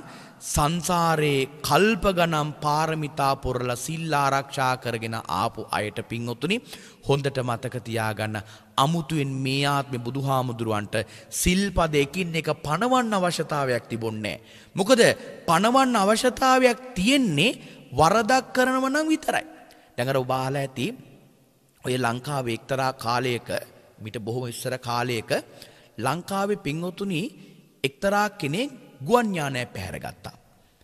සංසාරේ කල්ප ගණන් පාරමිතා පුරලා සිල් ආරක්ෂා කරගෙන ආපු අයට පින්වතුනි හොඳට මතක තියාගන්න අමුතුවෙන් මේ ආත්මේ බුදුහාමුදුරුවන්ට සිල්පද එකින් එක පණවන්න අවශ්‍යතාවයක් තිබුණේ නැහැ. මොකද පණවන්න අවශ්‍යතාවයක් තියෙන්නේ වරදක් කරනව නම් විතරයි. දැන් අර ඔබ අහලා ඇති ඔය ලංකාවේ එක්තරා කාලයක මිට බොහොම ඉස්සර කාලයක ලංකාවේ පින්වතුනි එක්තරා කෙනෙක් ගුවන් යානය පැහැරගත්තා.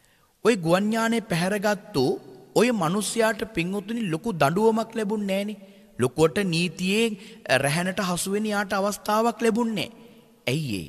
ওই ගුවන් යානය පැහැරගත්තු ඔය මිනිස්යාට පින්වතුනි ලොකු දඬුවමක් ලැබුණේ නැහනේ. ලොකුවට නීතියේ රැහැනට හසු වෙන යාට අවස්ථාවක් ලැබුණේ නැහැ. ඇයි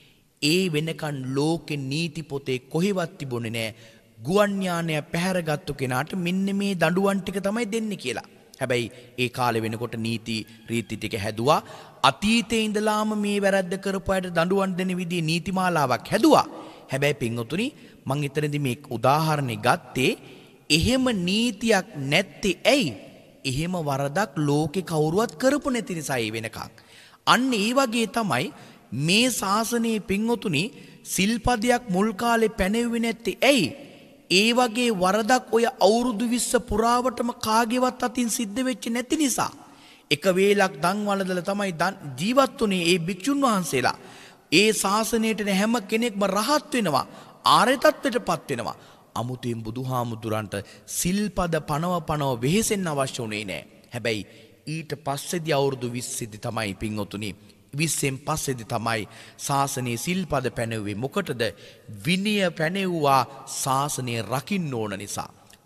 ඒ වෙනකන් ලෝකේ නීති පොතේ කොහෙවත් තිබුණේ නැහැ. ගුවන් යානය පැහැරගත්තු කෙනාට මෙන්න මේ දඬුවම් ටික තමයි දෙන්නේ කියලා. හැබැයි ඒ කාලේ වෙනකොට නීති රීති ටික හැදුවා. අතීතයේ ඉඳලාම මේ වැරද්ද කරපු අයට දඬුවම් දෙන විදිහේ නීතිමාලාවක් හැදුවා. හැබැයි පින්වතුනි මම එතනදී මේ උදාහරණේ ගත්තේ එහෙම නීතියක් නැත්තේ ඇයි? එහෙම වරදක් ලෝකේ කවුරුවත් කරපු නැති නිසායි වෙනකන්. අන්න ඒ වගේ තමයි මේ ශාසනයේ පින්වතුනි සිල්පදයක් මුල් කාලේ පැනෙව්වේ නැත්තේ ඇයි? ඒ වගේ වරදක් ඔය අවුරුදු 20 පුරාවටම කාගේවත් අතින් සිද්ධ වෙච්ච නැති නිසා එක වේලක් දන් වළඳලා තමයි ජීවත් වුනේ ඒ භික්ෂුන් වහන්සේලා. ඒ ශාසනයට හැම කෙනෙක්ම රහත් වෙනවා, ආර්ය තත්ත්වයටපත් වෙනවා. අමුතුවෙන් බුදුහාමුදුරන්ට සිල්පද පනව වෙහෙසෙන්න අවශ්‍ය උනේ නැහැ. හැබැයි ඊට පස්සේදී අවුරුදු 20 දී තමයි පින්වතුනි 20න් පස්සේදී තමයි ශාසනයේ සිල්පද පැනෙව්වේ. මොකටද? විනය පැනෙව්වා ශාසනය රකින්න ඕන නිසා.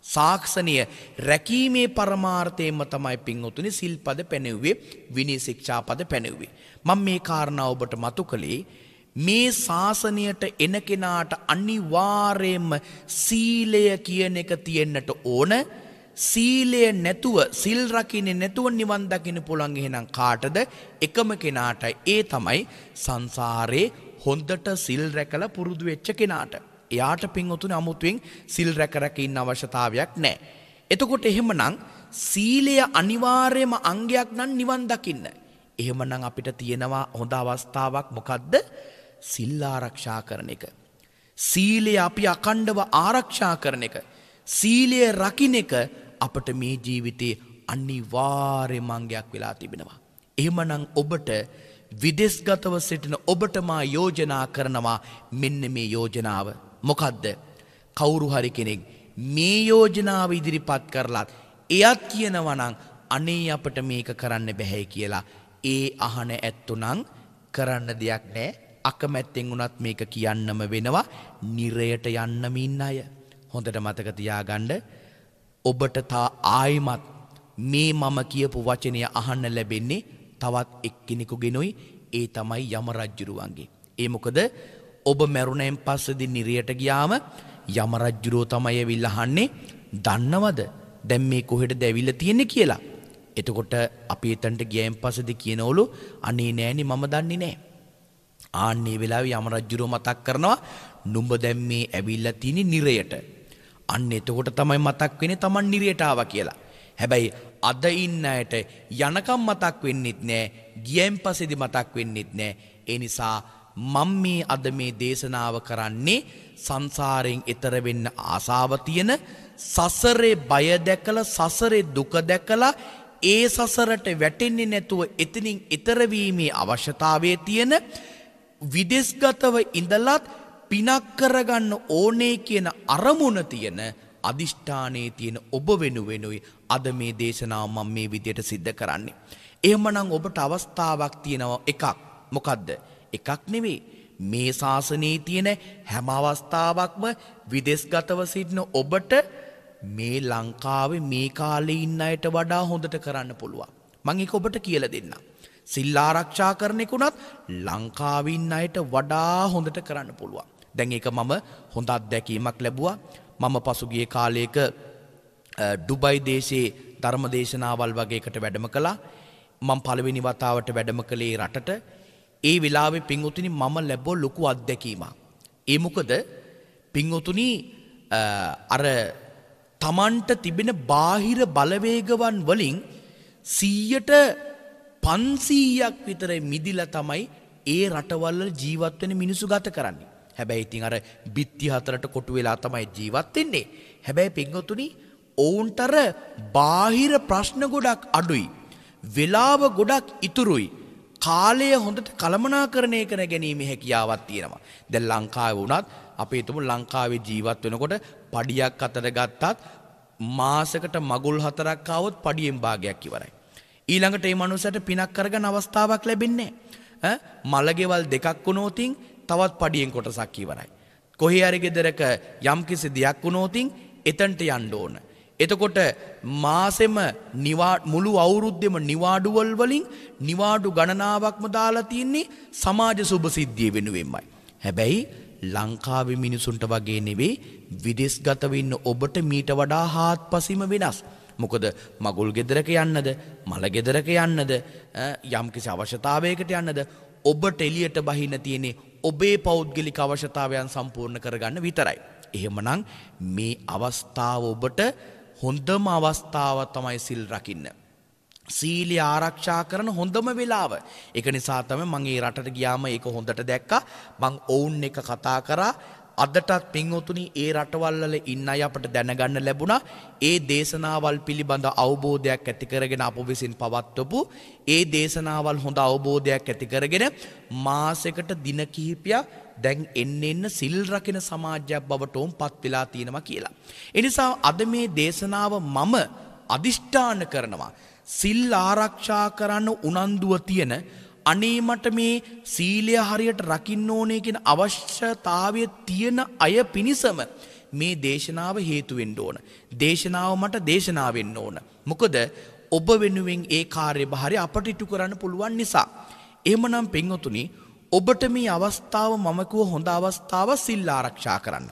සාක්ෂණීය රැකීමේ පරමාර්ථයෙන්ම තමයි පින්වතුනි සිල්පද පැනෙව්වේ විනය ශික්ෂාපද පැනෙව්වේ. මම මේ කාරණාව ඔබට මතු කළේ මේ ශාසනයට එන කෙනාට අනිවාර්යයෙන්ම සීලය කියන එක තියෙන්නට ඕන. සීලය නැතුව සිල් රකින්නේ නැතුව නිවන් දකින්න පුළුවන් එහෙනම් කාටද? එකම කෙනාට. ඒ තමයි සංසාරේ හොඳට සිල් රැකලා පුරුදු වෙච්ච කෙනාට. එයාට පින්වතුනි අමුතුවෙන් සිල් රැක ඉන්න අවශ්‍යතාවයක් නැහැ. එතකොට එහෙමනම් සීලය අනිවාර්යම අංගයක් නම් නිවන් දකින්න. එහෙමනම් අපිට තියෙනවා හොඳ අවස්ථාවක් මොකද්ද? සිල් ආරක්ෂා කරන එක. සීලය අපි අඛණ්ඩව ආරක්ෂා කරන එක. සීලය රකින්න එක අපට මේ ජීවිතේ අනිවාර්යම අංගයක් වෙලා තිබෙනවා. එහෙමනම් ඔබට විදේශගතව සිටින ඔබට මා යෝජනා කරනවා මෙන්න මේ යෝජනාව. මොකද්ද? කවුරු හරි කෙනෙක් මේ යෝජනාව ඉදිරිපත් කරලත් එයත් කියනවා නම් අනේ අපට මේක කරන්න බැහැ කියලා ඒ අහන ඇත්තුනම් කරන්න දෙයක් නැහැ. අකමැත්තෙන් වුණත් මේක කියන්නම වෙනවා. නිරයට යන්නම ඉන්න අය හොඳට මතක තියාගන්න. ඔබට තා ආයිමත් මේ මම කියපු වචනය අහන්න ලැබෙන්නේ තවත් එක්කෙනෙකුගෙනුයි. ඒ තමයි යම රජුරුවන්ගේ. ඒ මොකද ඔබ මැරුණෙන් පස්සේදී නිරයට ගියාම යම රජුරෝ තමයි ඇවිල්ලා අහන්නේ දන්නවද දැන් මේ කොහෙටද ඇවිල්ලා තියෙන්නේ කියලා. එතකොට අපි එතනට ගියන් පස්සේදී කියනවලු අනේ නෑනේ මම දන්නේ නෑ. ආන්නේ වෙලාවේ යම රජුරෝ මතක් කරනවා නුඹ දැන් මේ ඇවිල්ලා තියෙන්නේ නිරයට. අන්න එතකොට තමයි මතක් වෙන්නේ Taman නිරයට ආවා කියලා. හැබැයි අද ඉන්න අයට යනකම් මතක් වෙන්නෙත් නෑ. ගියන් පස්සේදී මතක් වෙන්නෙත් නෑ. ඒ නිසා මම මේ අද මේ දේශනාව කරන්නේ සංසාරයෙන් එතර වෙන්න ආසාව තියෙන සසරේ බය දැකලා සසරේ දුක දැකලා ඒ සසරට වැටෙන්නේ නැතුව එතනින් එතර වීමේ අවශ්‍යතාවයේ තියෙන විදේශගතව ඉඳලත් පිනක් කරගන්න ඕනේ කියන අරමුණ තියෙන අදිෂ්ඨානයේ තියෙන ඔබ වෙනුවෙනුයි අද මේ දේශනාව මම මේ විදියට සිද්ධ කරන්නේ. එහෙමනම් ඔබට අවස්ථාවක් තියෙනවා එකක්. මොකද්ද? එකක් නෙවෙයි. මේ ශාසනයේ තියෙන හැම අවස්ථාවක්ම විදේශගතව සිටින ඔබට මේ ලංකාවේ මේ කාලේ ඉන්න අයට වඩා හොඳට කරන්න පුළුවන්. මම ඒක ඔබට කියලා දෙන්නම්. සිල් ආරක්ෂා කරන එකුණත් ලංකාවේ ඉන්න අයට වඩා හොඳට කරන්න පුළුවන්. දැන් ඒක මම හොඳ අත්දැකීමක් ලැබුවා. මම පසුගිය කාලයක ඩුබයි දේශයේ ධර්ම දේශනාවල් වගේ එකට වැඩම කළා. මම පළවෙනි වතාවට වැඩම කළේ රටට. ඒ වෙලාවේ පින්වතුනි මම ලැබුව ලොකු අත්දැකීමක්. ඒ මොකද පින්වතුනි අර තමන්ට තිබෙන බාහිර බලවේගවන් වලින් 100ට 500ක් විතර මිදිලා තමයි ඒ රටවල් වල ජීවත් වෙන මිනිස්සු ගත කරන්නේ. හැබැයි ඉතින් අර බිත්ති හතරට කොටු වෙලා තමයි ජීවත් වෙන්නේ. හැබැයි පින්වතුනි ඔවුන්ට අර බාහිර ප්‍රශ්න ගොඩක් අඩුයි. වෙලාව ගොඩක් ඉතුරුයි. කාලය හොඳට කළමනාකරණය කර ගැනීම හැකියාවක් තියෙනවා. දැන් ලංකාවේ වුණත් අපි හිතමු ලංකාවේ ජීවත් වෙනකොට පඩියක් අතට ගත්තත් මාසයකට මගුල් 4ක් ආවොත් පඩියෙන් භාගයක් ඉවරයි. ඊළඟට මේ මනුස්සයට පිනක් කරගන්න අවස්ථාවක් ලැබෙන්නේ නැහැ. මලගෙවල් දෙකක් වුණොතින් තවත් පඩියෙන් කොටසක් ඉවරයි. කොහේ හරි ගෙදරක යම්කිසි දෙයක් වුණොතින් එතනට යන්න ඕන. එතකොට මාසෙම මුළු අවුරුද්දෙම නිවාඩුවල් වලින් නිවාඩු ගණනාවක්ම දාලා තින්නේ සමාජ සුබ සිද්ධිය වෙනුවෙන්මයි. හැබැයි ලංකාවේ මිනිසුන්ට වගේ නෙවෙයි විදේශගතව ඉන්න ඔබට මීට වඩා හාත්පසින්ම වෙනස්. මොකද මගුල් ගෙදරක යන්නද මල ගෙදරක යන්නද යම්කිසි අවශ්‍යතාවයකට යන්නද ඔබට එළියට බහින්න තියෙන්නේ ඔබේ පෞද්ගලික අවශ්‍යතාවයන් සම්පූර්ණ කරගන්න විතරයි. එහෙමනම් මේ අවස්ථාව ඔබට හොඳම අවස්ථාව තමයි සිල් රකින්න. සීලය ආරක්ෂා කරන හොඳම වෙලාව. ඒක නිසා තමයි මම මේ රටට ගියාම ඒක හොඳට දැක්කා. මම ඔවුන් එක කතා කරා. අදටත් පින්වතුනි ඒ රටවල් වල ඉන්න අය අපට දැනගන්න ලැබුණා. ඒ දේශනාවල් පිළිබඳ අවබෝධයක් ඇති කරගෙන අප විසින් පවත්වපු ඒ දේශනාවල් හොඳ අවබෝධයක් ඇති කරගෙන මාසයකට දින කිහිපයක් දැන් එන්න සිල් රකින සමාජයක් බවට උන්පත් වෙලා තියෙනවා කියලා. ඒ නිසා අද මේ දේශනාව මම අදිෂ්ඨාන කරනවා සිල් ආරක්ෂා කරන්න උනන්දුව තියෙන අනේ මට මේ සීලය හරියට රකින්න ඕනේ කියන අවශ්‍යතාවය තියෙන අය පිණිසම මේ දේශනාව හේතු වෙන්න ඕන. දේශනාව මට දේශනාව වෙන්න ඕන. මොකද ඔබ වෙනුවෙන් ඒ කාර්යභාරය අපට ඉටු කරන්න පුළුවන් නිසා. එහෙමනම් පින්වතුනි ඔබට මේ අවස්ථාව මම කිව්ව හොඳ අවස්ථාව සිල් ආරක්ෂා කරන්න.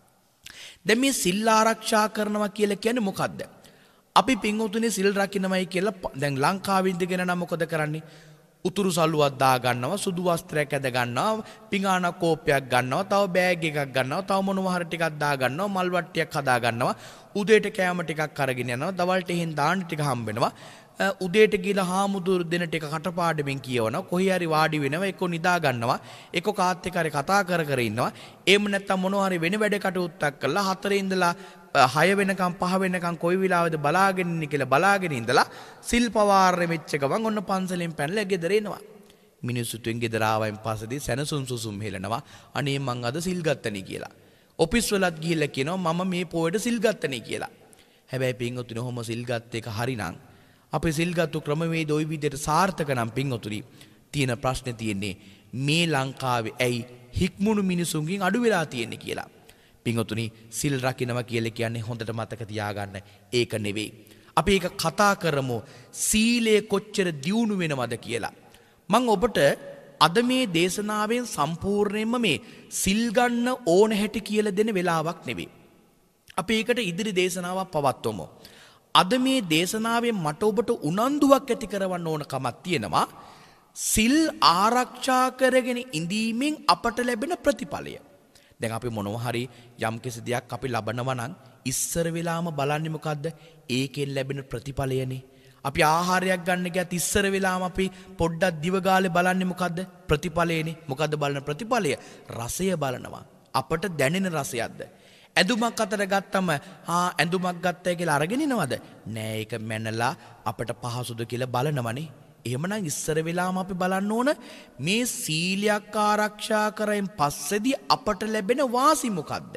දැන් මේ සිල් ආරක්ෂා කරනවා කියලා කියන්නේ මොකද්ද? අපි පින්වතුනි සිල් රකින්නමයි කියලා දැන් ලංකාවේ ඉඳගෙන නම් මොකද කරන්නේ? උතුරු සල්ලුවක් දා ගන්නවා, සුදු වස්ත්‍රයක් ඇඳ ගන්නවා, පිඟානක් කෝප්පයක් ගන්නවා, තව බෑග් එකක් ගන්නවා, තව මොනවා හරි ටිකක් දා ගන්නවා, මල් වට්ටියක් හදා ගන්නවා, උදේට කෑම ටිකක් අරගෙන යනවා, දවල්ට එහෙන් දාන්න ටික හම්බ වෙනවා. උදේට ගිහලා හාමුදුරු දෙන ටික කටපාඩමින් කියවනවා, කොහේ හරි වාඩි වෙනවා, එක්ක නිදා ගන්නවා, එක්ක කාත් එක්ක හරි කතා කර කර ඉන්නවා. එහෙම නැත්නම් මොනවා හරි වෙන වැඩ කටයුත්තක් කළා 4 ඉඳලා 6 වෙනකම් 5 වෙනකම් කොයි වෙලාවෙද බලාගෙන ඉන්නේ කියලා බලාගෙන ඉඳලා සිල් පවාරෙ මෙච්ච ගමන් ඔන්න පන්සලෙන් පැනලා ගෙදර එනවා. මිනිස්සුතුන් ගෙදර ආවයින් පස්සේදී සැනසුම් සුසුම් හෙලනවා. අනේ මං අද සිල් ගත්තනේ කියලා. ඔෆිස් වලත් ගිහිල්ලා කියනවා මම මේ පොයට සිල් ගත්තනේ කියලා. හැබැයි පින්වතුනි ඔහොම සිල් ගත්ත එක හරිනම් අපේ සිල්ගත්තු ක්‍රමවේද ওই විදිහට සාර්ථක නම් පින්වතුනි තියෙන ප්‍රශ්නේ තියෙන්නේ මේ ලංකාවේ ඇයි හික්මුණු මිනිසුන්ගෙන් අඩු වෙලා තියෙන්නේ කියලා. පින්වතුනි සිල් රකින්නවා කියලා කියන්නේ හොඳට මතක තියාගන්න ඒක නෙවෙයි. අපි ඒක කතා කරමු සීලය කොච්චර දියුණු වෙනවද කියලා. මම ඔබට අද මේ දේශනාවෙන් සම්පූර්ණයෙන්ම මේ සිල් ගන්න ඕන හැටි කියලා දෙන වෙලාවක් නෙවෙයි. අපි ඒකට ඉදිරි දේශනාවක් පවත්වමු. අද මේ දේශනාවෙන් මට ඔබට උනන්දුවක් ඇති කරවන්න ඕන කමක් තියෙනවා. සිල් ආරක්ෂා කරගෙන ඉඳීමෙන් අපට ලැබෙන ප්‍රතිඵලය. දැන් අපි මොනවා හරි යම්කිසි දෙයක් අපි ලබනවා නම් ඉස්සර වෙලාම බලන්නේ මොකද්ද? ඒකෙන් ලැබෙන ප්‍රතිඵලයනේ. අපි ආහාරයක් ගන්න ගියත් ඉස්සර වෙලාම අපි පොඩ්ඩක් දිව ගාලේ බලන්නේ මොකද්ද? ප්‍රතිඵලයනේ. මොකද්ද බලන ප්‍රතිඵලය? රසය බලනවා. අපට දැනෙන රසයක්ද? ඇඳුමක් අතට ගත්තම ඇඳුමක් ගත්තයි කියලා අරගෙන ඉනවද? නෑ ඒක මැනලා අපට පහසුද කියලා බලනවනේ. එහෙමනම් ඉස්සර වෙලාම අපි බලන්න ඕන මේ සීලයක් ආරක්ෂා කරයෙන් පස්සේදී අපට ලැබෙන වාසි මොකද්ද?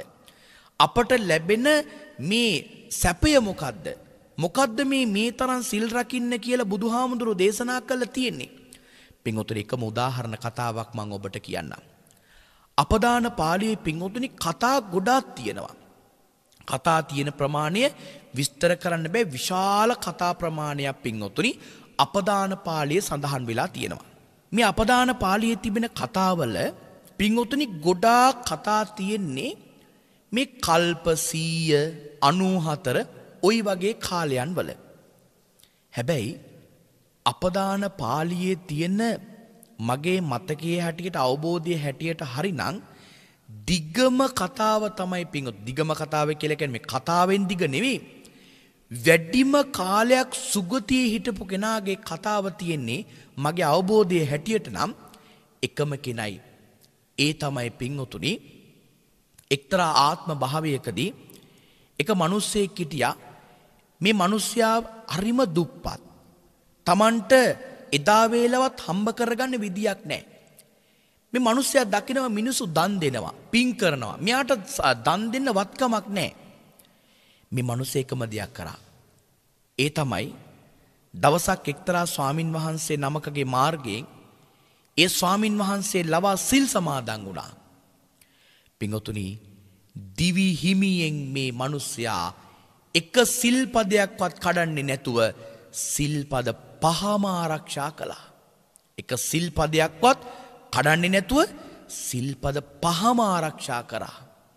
අපට ලැබෙන මේ සැපය මොකද්ද? මොකද්ද මේ තරම් සිල් රකින්න කියලා බුදුහාමුදුරුවෝ දේශනා කළා තියෙන්නේ? පින්වතුනි එකම උදාහරණ කතාවක් මම ඔබට කියන්නම්. අපදාන පාළියේ පින්වතුනි කතා ගොඩාක් තියෙනවා. කතා තියෙන ප්‍රමාණය විස්තර කරන්න බෑ. විශාල කතා ප්‍රමාණයක් පින්වතුනි අපදාන පාළියේ සඳහන් වෙලා තියෙනවා. මේ අපදාන පාළියේ තිබෙන කතාවල පින්වතුනි ගොඩාක් කතා තියෙන්නේ මේ කල්ප 194 ওই වගේ කාලයන් වල. හැබැයි අපදාන පාළියේ තියෙන මගේ මතකයේ හැටියට අවබෝධයේ හැටියට හරිනම් දිගම කතාව තමයි පින්වතුනි. දිගම කතාව කියලා කියන්නේ මේ කතාවෙන් දිග නෙවෙයි. වැඩිම කාලයක් සුගතියේ හිටපු කෙනාගේ කතාව තියෙන්නේ මගේ අවබෝධයේ හැටියට නම් එකම කෙනයි. ඒ තමයි පින්වතුනි එක්තරා ආත්ම භාවයකදී එක මිනිස්සෙක් හිටියා. මේ මිනිස්සයා හරිම දුප්පත්. Tamanට එදා වේලවත් හම්බ කරගන්න විදියක් නැහැ. මේ මිනිස්සයා දකිනවා මිනිස්සු දන් දෙනවා, පින් කරනවා. මෙයාට දන් දෙන්න වත්කමක් නැහැ. මේ මිනිස්සේ එකම දෙයක් කරා. ඒ තමයි දවසක් එක්තරා ස්වාමින් වහන්සේ නමකගේ මාර්ගයෙන් ඒ ස්වාමින් වහන්සේ ලවා සිල් සමාදන් වුණා. පින්වතුනි දිවි හිමියෙන් මේ මිනිස්සයා එක සිල්පදයක්වත් කඩන්නේ නැතුව සිල්පද 5ම ආරක්ෂා කළා. එක සිල්පදයක්වත් කඩන්නේ නැතුව සිල්පද 5ම ආරක්ෂා කරා.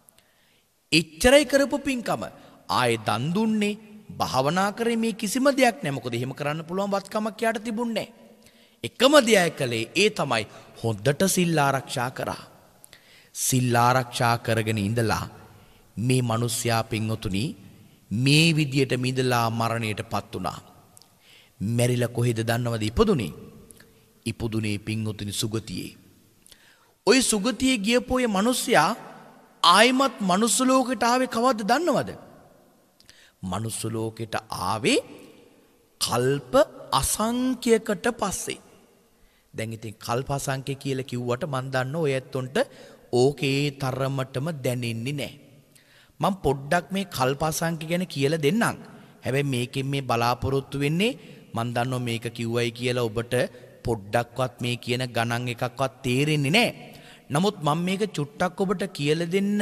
එච්චරයි කරපු පින්කම. ආයේ දන් දුන්නේ භාවනා කරේ මේ කිසිම දෙයක් නැහැ. මොකද එහෙම කරන්න පුළුවන් වත්කමක් යාට තිබුණේ නැහැ. එකම දෙයයි කළේ ඒ තමයි හොඳට සිල් ආරක්ෂා කරා. සිල් ආරක්ෂා කරගෙන ඉඳලා මේ මිනිස්යා පින්වතුනි මේ විදියට මිදලා මරණයටපත් වුණා. මැරිලා කොහෙද දන්නවද ඉපදුනේ? ඉපදුනේ පින්වතුනි සුගතියේ. ওই සුගතියේ ගියපු ඔය මිනිස්යා ආයිමත් මනුස්ස ලෝකෙට ආවේ කවද්ද දන්නවද? මනුස්ස ලෝකෙට ආවේ කල්ප අසංඛ්‍යයකට පස්සේ. දැන් ඉතින් කල්ප අසංඛ්‍ය කියලා කිව්වට මන් දන්න ඔය ඇත්තොන්ට ඕකේ තරමටම දැනෙන්නේ නැහැ. මම පොඩ්ඩක් මේ කල්ප අසංඛ්‍ය ගැන කියලා දෙන්නම්. හැබැයි මේකෙන් මේ බලාපොරොත්තු වෙන්නේ මන් දන්නවා මේක කිව්වයි කියලා ඔබට පොඩ්ඩක්වත් මේ කියන ගණන් එකක්වත් තේරෙන්නේ නැහැ. නමුත් මම මේක චුට්ටක් ඔබට කියලා දෙන්න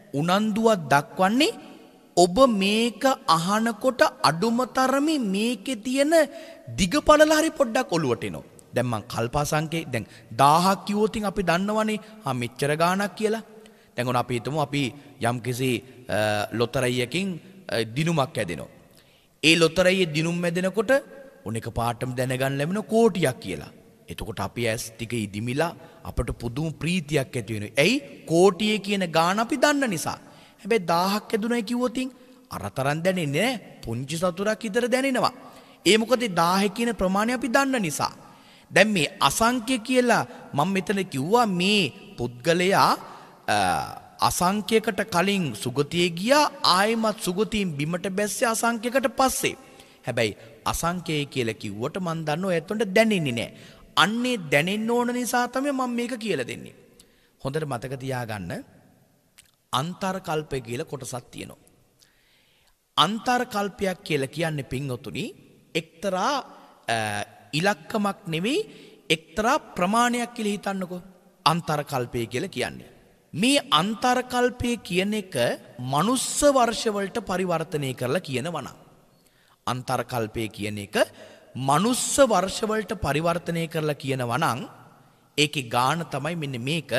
උනන්දුවක් දක්වන්නේ ඔබ මේක අහනකොට අඩුම තරමේ මේකේ තියෙන දිගපළල හරි පොඩ්ඩක් ඔලුවට එනවා. දැන් මං කල්පාසංකේ දැන් 1000ක් කිව්වොත් අපි දන්නවනේ මෙච්චර ගාණක් කියලා. දැන් උන අපි හිතමු අපි යම්කිසි ලොතරැයියකින් දිනුමක් ඇදෙනවා. ඒ ලොතරැයියේ දිනුම් ඇදෙනකොට උන එක පාටම දැනගන්න ලැබෙන කෝටියක් කියලා. එතකොට අපි ඇස් ටික ඉදිමිලා අපට පුදුම ප්‍රීතියක් ඇති වෙනවා. ඇයි? කෝටියේ කියන ගාණ අපි දන්න නිසා. හැබැයි 1000ක් ඇදුණයි කිව්වොත් අරතරන් දැනෙන්නේ නැහැ. පුංචි සතුරක් විතර දැනෙනවා. ඒ මොකද 1000 කියන ප්‍රමාණය අපි දන්න නිසා. දැන් මේ අසංඛ්‍ය කියලා මම මෙතන කිව්වා මේ පුද්ගලයා අසංඛ්‍යයකට කලින් සුගතියේ ගියා ආයෙමත් සුගතියෙන් බිමට බැස්සේ අසංඛ්‍යයකට පස්සේ. හැබැයි අසංඛ්‍යය කියලා කිව්වට මම දන්නවා එතකොට දැනෙන්නේ නැහැ. අන්නේ දැනෙන්න ඕන නිසා තමයි මම මේක කියලා දෙන්නේ. හොඳට මතක තියාගන්න අන්තර්කල්පය කියලා කොටසක් තියෙනවා. අන්තර්කල්පයක් කියලා කියන්නේ පින්වතුනි එක්තරා ඉලක්කමක් නෙවෙයි එක්තරා ප්‍රමාණයක් කියලා හිතන්නකෝ. අන්තර්කල්පය කියලා කියන්නේ. මේ අන්තර්කල්පය කියන එක මනුස්ස වර්ෂ වලට පරිවර්තනය කරලා කියනවා නම් අන්තර්කල්පය කියන එක මනුස්ස වර්ෂ වලට පරිවර්තනය කරලා කියනවා නම් ඒකේ ගාණ තමයි මෙන්න මේක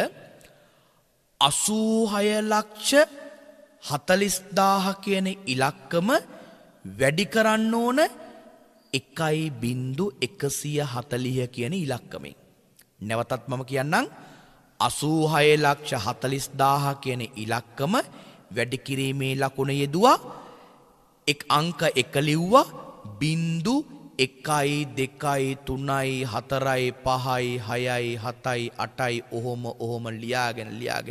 86,40,000 කියන ඉලක්කම වැඩි කරන්න ඕන 1.140 කියන ඉලක්කමෙන්. නැවතත් මම කියන්නම් 86,40,000 කියන ඉලක්කම වැඩි කිරීමේ ලකුණ යෙදුවා එක් අංක 1 ලිව්වා 0 1යි 2යි 3යි 4යි 5යි 6යි 7යි 8යි ඔහොම ලියාගෙන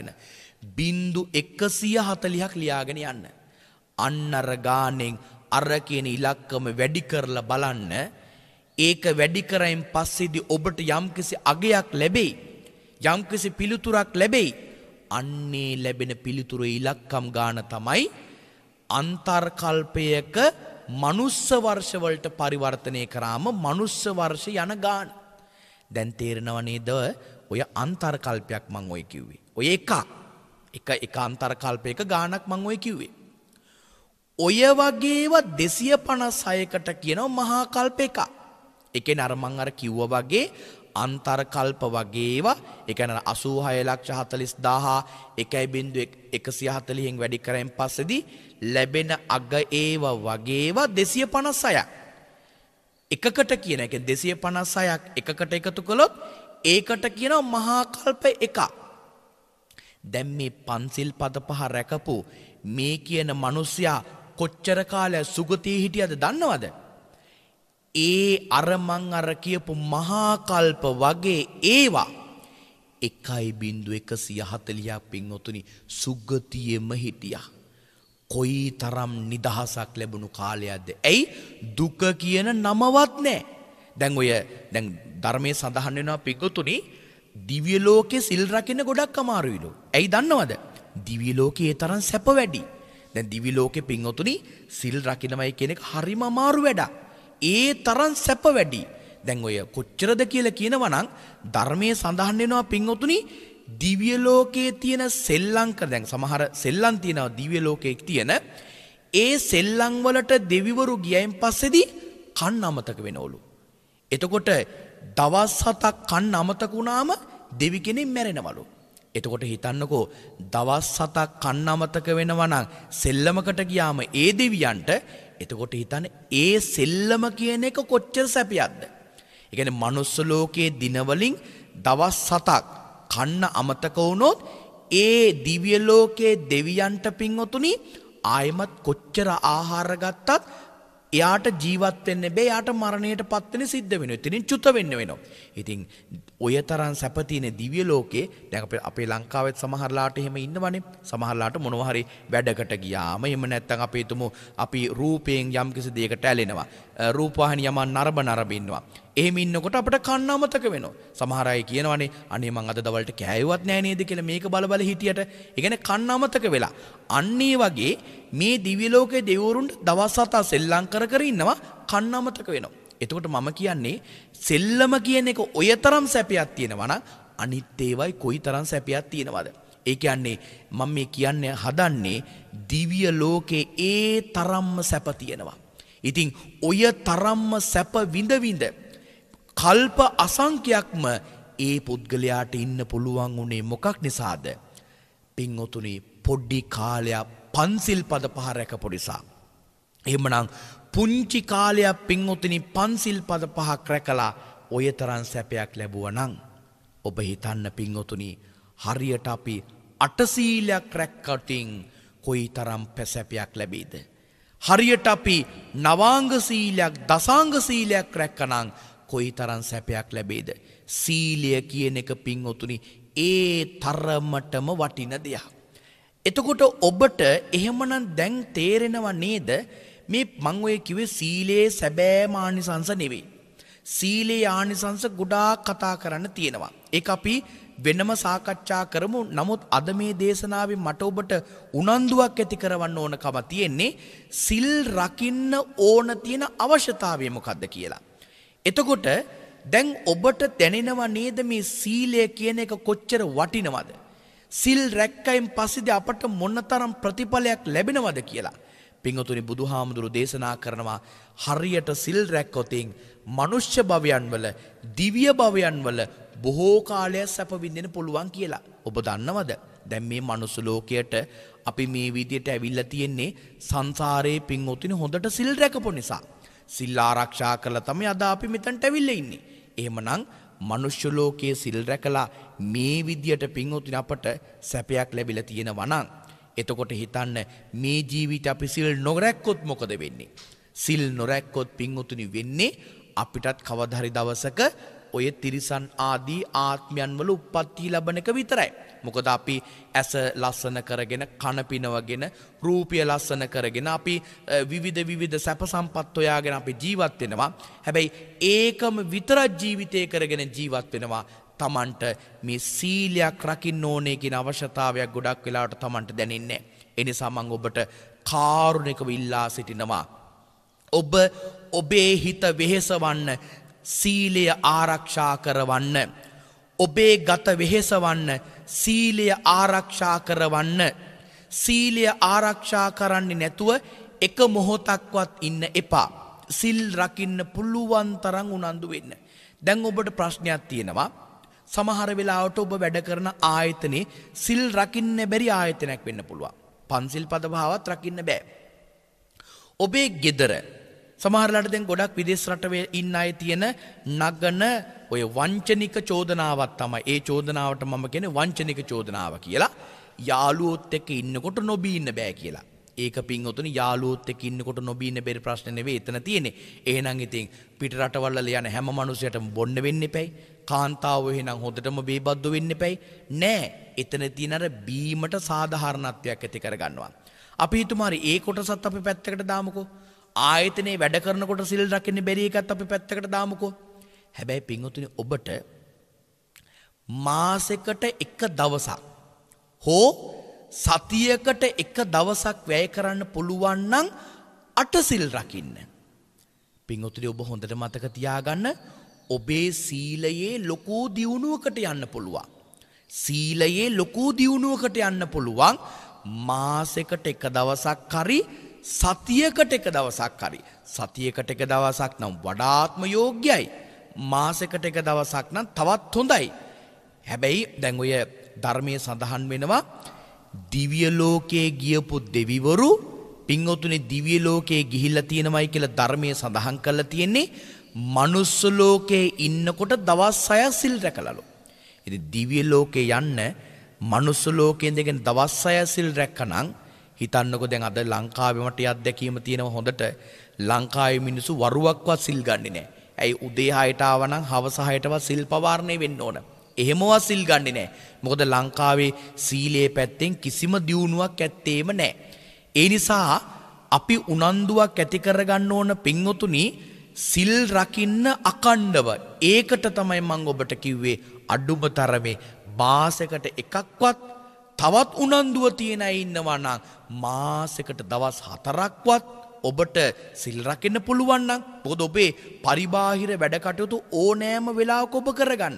140ක් ලියාගෙන යන්න. අන්නර ගානෙන් අර කියන ඉලක්කම වැඩි කරලා බලන්න. ඒක වැඩි කරයින් පස්සේදී ඔබට යම්කිසි අගයක් ලැබෙයි. යම්කිසි පිළිතුරක් ලැබෙයි. අන්නේ ලැබෙන පිළිතුර ඉලක්කම් ගාන තමයි අන්තර්කල්පයක මනුස්ස වර්ෂ වලට පරිවර්තනය කරාම මනුස්ස වර්ෂ යන ගාන. දැන් තේරෙනව නේද? ඔය අන්තර්කල්පයක් මම ඔය කිව්වේ. ඔය එක අන්තර්කල්පයක ගානක් මම ඔය කිව්වේ. ඔය වගේව 256කට කියනවා මහා කල්ප එක. ඒ කියන්නේ අර මම අර කිව්වා වගේ අන්තර්කල්ප වගේවා ඒ කියන්නේ 86,40,000 1.140න් වැඩි කරෙන් පස්සේදී ලැබෙන අග ඒව වගේවා 256ක් එකකට කියන එක 256ක් එකකට එකතු කළොත් ඒකට කියනවා මහා කල්ප එක. දැන් මේ පන්සිල් පද පහ රැකපු මේ කියන මිනිසයා කොච්චර කාලයක් සුගතියේ හිටියද දන්නවද? ඒ අර මං අර කියපු මහා කල්ප වගේ ඒවා 1.140ක් පින්වතුනි සුගතියෙම හිටියා. කොයි තරම් නිදහසක් ලැබුණු කාලයක්ද? ඇයි දුක කියන නමවත් නැහැ. දැන් ධර්මයේ සඳහන් වෙනවා පින්වතුනි දිව්‍ය ලෝකේ සිල් රකින්න ගොඩක් අමාරුයිලු. ඇයි දන්නවද? දිව්‍ය ලෝකේ ඒ තරම් සැප වැඩි. දැන් දිව්‍ය ලෝකේ පින්වතුනි සිල් රකින්නමයි කියන එක හරිම අමාරු වැඩක්. ඒ තරම් සැප වැඩි. දැන් ඔය කොච්චරද කියලා කියනවා නම් ධර්මයේ සඳහන් වෙනවා පින්වතුනි දිව්‍ය ලෝකයේ තියෙන සෙල්ලම් දැන් සමහර සෙල්ලම් තියෙනවා දිව්‍ය ලෝකයේ තියෙන ඒ සෙල්ලම් වලට දෙවිවරු ගියයින් පස්සේදී කන් අමතක වෙනවලු. එතකොට දවස් 7ක් කන් අමතක වුණාම දෙවි කෙනෙක් මැරෙනවලු. එතකොට හිතන්නකෝ දවස් 7ක් කන් අමතක වෙනවා නම් සෙල්ලමකට ගියාම ඒ දෙවියන්ට එතකොට හිතන්න ඒ සෙල්ලම කියන එක කොච්චර සැපයක්ද? ඒ කියන්නේ මනුස්ස ලෝකයේ දිනවලින් දවස් 7ක් කන්න අමතක වුණොත් ඒ දිව්‍ය ලෝකයේ දෙවියන්ට පින්වතුනි ආයමත් කොච්චර ආහාර ගත්තත් එයාට ජීවත් වෙන්න බෑ. එයාට මරණයට පත් වෙන්න සිද්ධ වෙනවා. එතනින් චුත වෙන්න වෙනවා. ඉතින් ඔය තරම් සැප තියෙන දිව්‍ය ලෝකේ දැන් අපේ ලංකාවෙත් සමහරලාට එහෙම ඉන්නවනේ. සමහරලාට මොනවා හරි වැඩකට ගියාම එහෙම නැත්නම් අපි හිතමු අපි රූපයෙන් යම් කිසි දෙයකට ඇලෙනවා. රූපවාහිනිය යමන් නරඹ ඉන්නවා. එහෙම ඉන්නකොට අපිට කන්න අමතක වෙනවා. සමහර අය කියනවානේ අනේ මං අද දවල්ට කෑයුවත් නෑ නේද කියලා මේක බල හිටියට. ඒ කියන්නේ කන්න අමතක වෙලා. අන්න ඒ වගේ මේ දිව්‍ය ලෝකයේ දෙවිවරුන්ට දවස් 7 සෙල්ලම් කර ඉන්නවා කන්න අමතක වෙනවා. එතකොට මම කියන්නේ සෙල්ලම කියන එක ඔය තරම් සැපයක් තියෙනවා නම් අනිත් ඒවායි කොයි තරම් සැපයක් තියෙනවද? ඒ කියන්නේ මම මේ කියන්නේ හදන්නේ දිව්‍ය ලෝකේ ඒ තරම්ම සැප තියෙනවා. ඉතින් ඔය තරම්ම සැප විඳ විඳ කල්ප අසංඛ්‍යයක්ම ඒ පුද්ගලයාට ඉන්න පුළුවන් උනේ මොකක් නිසාද? පින්වතුනි පොඩි කාලයක් පන්සිල් පද පහ රැකපු නිසා. එහෙමනම් පුංචි කාලයක් පින්වතුනි පන්සිල් පද පහක් රැකලා ඔය තරම් සැපයක් ලැබුවා නම් ඔබ හිතන්න පින්වතුනි හරියට අපි අටසීලයක් රැක්කටින් කොයි තරම් පැසැපයක් ලැබෙයිද? හරියට අපි නවාංග සීලයක් දසාංග සීලයක් රැක්කනම් කොයි තරම් සැපයක් ලැබෙයිද? සීලය කියන එක පින්වතුනි ඒ තරමටම වටින දෙයක්. එතකොට ඔබට එහෙමනම් දැන් තේරෙනව නේද මේ මං ඔය කිව්වේ සීලයේ සැබෑම ආනිසංස නෙවෙයි. සීලේ ආනිසංස ගොඩාක් කතා කරන්න තියෙනවා. ඒක අපි වෙනම සාකච්ඡා කරමු. නමුත් අද මේ දේශනාවේ මට ඔබට උනන්දුවක් ඇති කරවන්න ඕනකම තියෙන්නේ සිල් රකින්න ඕන තියෙන අවශ්‍යතාවය මොකක්ද කියලා. එතකොට දැන් ඔබට දැනෙනව නේද මේ සීලය කියන එක කොච්චර වටිනවද? සිල් රැක්කයින් පස්සේදී අපට මොනතරම් ප්‍රතිඵලයක් ලැබෙනවද කියලා. පින්වතුනි බුදුහාමුදුරු දේශනා කරනවා හරියට සිල් රැක්කොතින් මනුෂ්‍ය භවයන් වල දිව්‍ය භවයන් වල බොහෝ කාලයක් සැප විඳින්න පුළුවන් කියලා. ඔබ දන්නවද? දැන් මේ මනුස්ස ලෝකයට අපි මේ විදියට ඇවිල්ලා තියෙන්නේ සංසාරේ පින්වතුනි හොඳට සිල් රැකපු නිසා. සිල් ආරක්ෂා කරලා තමයි අද අපි මෙතනට ඇවිල්ලා ඉන්නේ. එහෙමනම් මනුෂ්‍ය ලෝකයේ සිල් රැකලා මේ විදියට පින්වතුනි අපට සැපයක් ලැබිලා තියෙනවා නම් එතකොට හිතන්න මේ ජීවිතේ අපි සිල් නොරැක්කොත් මොකද වෙන්නේ? සිල් නොරැක්කොත් පින්වතුනි වෙන්නේ අපිටත් කවදා හරි දවසක ඔය තිරිසන් ආදී ආත්මයන් වල උප්පත්ති ලැබෙන එක විතරයි. මොකද අපි ඇස ලස්සන කරගෙන කන පිනවගෙන රූපය ලස්සන කරගෙන අපි විවිධ සැප සම්පත් හොයාගෙන අපි ජීවත් වෙනවා. හැබැයි ඒකම විතරක් ජීවිතය කරගෙන ජීවත් වෙනවා. තමන්ට මේ සීලයක් රකින්න ඕනේ කියන අවශ්‍යතාවයක් ගොඩක් වෙලාවට තමන්ට දැනෙන්නේ නැහැ. ඒ නිසා මම ඔබට කාරුණිකව ඉල්ලා සිටිනවා. ඔබ ඔබේ හිත වෙහෙසවන්න සීලය ආරක්ෂා කරවන්න. ඔබේ ගත වෙහෙසවන්න සීලය ආරක්ෂා කරවන්න. සීලය ආරක්ෂා කරන්නේ නැතුව එක මොහොතක්වත් ඉන්න එපා. සිල් රකින්න පුළුවන් තරම් උනන්දු වෙන්න. දැන් ඔබට ප්‍රශ්නයක් තියෙනවා. සමහර වෙලාවට ඔබ වැඩ කරන ආයතනේ සිල් රකින්න බැරි ආයතනයක් වෙන්න පුළුවන්. පන්සිල් පද භාවත් රකින්න බෑ. ඔබේ ගෙදර සමහරලාට දැන් ගොඩක් විදේශ රටවල ඉන්න අය තියෙන නගන ඔය වංචනික චෝදනාවක් තමයි. ඒ චෝදනාවට මම කියන්නේ වංචනික චෝදනාව කියලා. යාළුවොත් එක්ක ඉන්නකොට නොබී ඉන්න බෑ කියලා. ඒක පින්වතුනි යාළුවොත් එක්ක ඉන්නකොට නොබී ඉන්න බැරි ප්‍රශ්න නෙවෙයි එතන තියෙන්නේ. එහෙනම් ඉතින් පිට රටවල යන හැම මිනිසෙටම බොන්න වෙන්න එපයි. කාන්තාව එහෙනම් හොඳටම බේබද්දු වෙන්න එපයි. නෑ. එතන තියෙන අර බීමට සාධාරණත්වයක් ඇති කරගන්නවා. අපි හිතමු හරි ඒ කොටසත් අපි පැත්තකට දාමුකෝ. ආයතනේ වැඩ කරනකොට සිල් රකින්න බැරි එකත් අපි පැත්තකට දාමුකෝ. හැබැයි පින්වතුනි ඔබට මාසෙකට එක දවසක් හෝ සතියකට එක දවසක් වැය කරන්න පුළුවන් නම් අටසිල් රකින්න. පින්වතුනි ඔබ හොඳට මතක තියාගන්න ඔබේ සීලයේ ලොකු දියුණුවකට යන්න පුළුවන්. සීලයේ ලොකු දියුණුවකට යන්න පුළුවන් මාසෙකට එක දවසක් හරි සතියකට එක දවසක් හරි. සතියකට එක දවසක් නම් වඩාත්ම යෝග්‍යයි. මාසෙකට එක දවසක් නම් තවත් හොඳයි. හැබැයි දැන් ඔය ධර්මයේ සඳහන් වෙනවා දිව්‍ය ලෝකයේ ගියපු දෙවිවරු පින්වතුනි දිව්‍ය ලෝකයේ ගිහිල්ලා තියෙනවයි කියලා ධර්මයේ සඳහන් කරලා තියෙන්නේ මනුස්ස ලෝකයේ ඉන්නකොට දවස් 6ක් සිල් රැකලාලු. ඉතින් දිව්‍ය ලෝකේ යන්න මනුස්ස ලෝකයෙන් දෙගෙන දවස් 6ක් සිල් රැක්කනම් හිතන්නකො දැන් අද ලංකාවේ මට අත්දැකීම තියෙනවා හොඳට. ලංකාවේ මිනිස්සු වරුවක්වත් සිල් ගන්නේ නැහැ. ඇයි උදේ 6ට ආවනම් හවස 6ටවත් සිල් පවාරණය වෙන්න ඕන. එහෙමවත් සිල් ගන්නේ නැහැ. මොකද ලංකාවේ සීලයේ පැත්තෙන් කිසිම දියුණුවක් ඇත්තේම නැහැ. ඒ නිසා අපි උනන්දුවක් ඇති කරගන්න ඕන පින්වතුනි සිල් රකින්න අකණ්ඩව. ඒකට තමයි මම ඔබට කිව්වේ අඩුම තරමේ මාසෙකට එකක්වත් තවත් උනන්දුව තියෙන අය ඉන්නවා නම් මාසෙකට දවස් 4ක්වත් ඔබට සිල් රකින්න පුළුවන් නම් මොකද ඔබේ පරිබාහිර වැඩ කටයුතු ඕනෑම වෙලාවක ඔබ කරගන්න.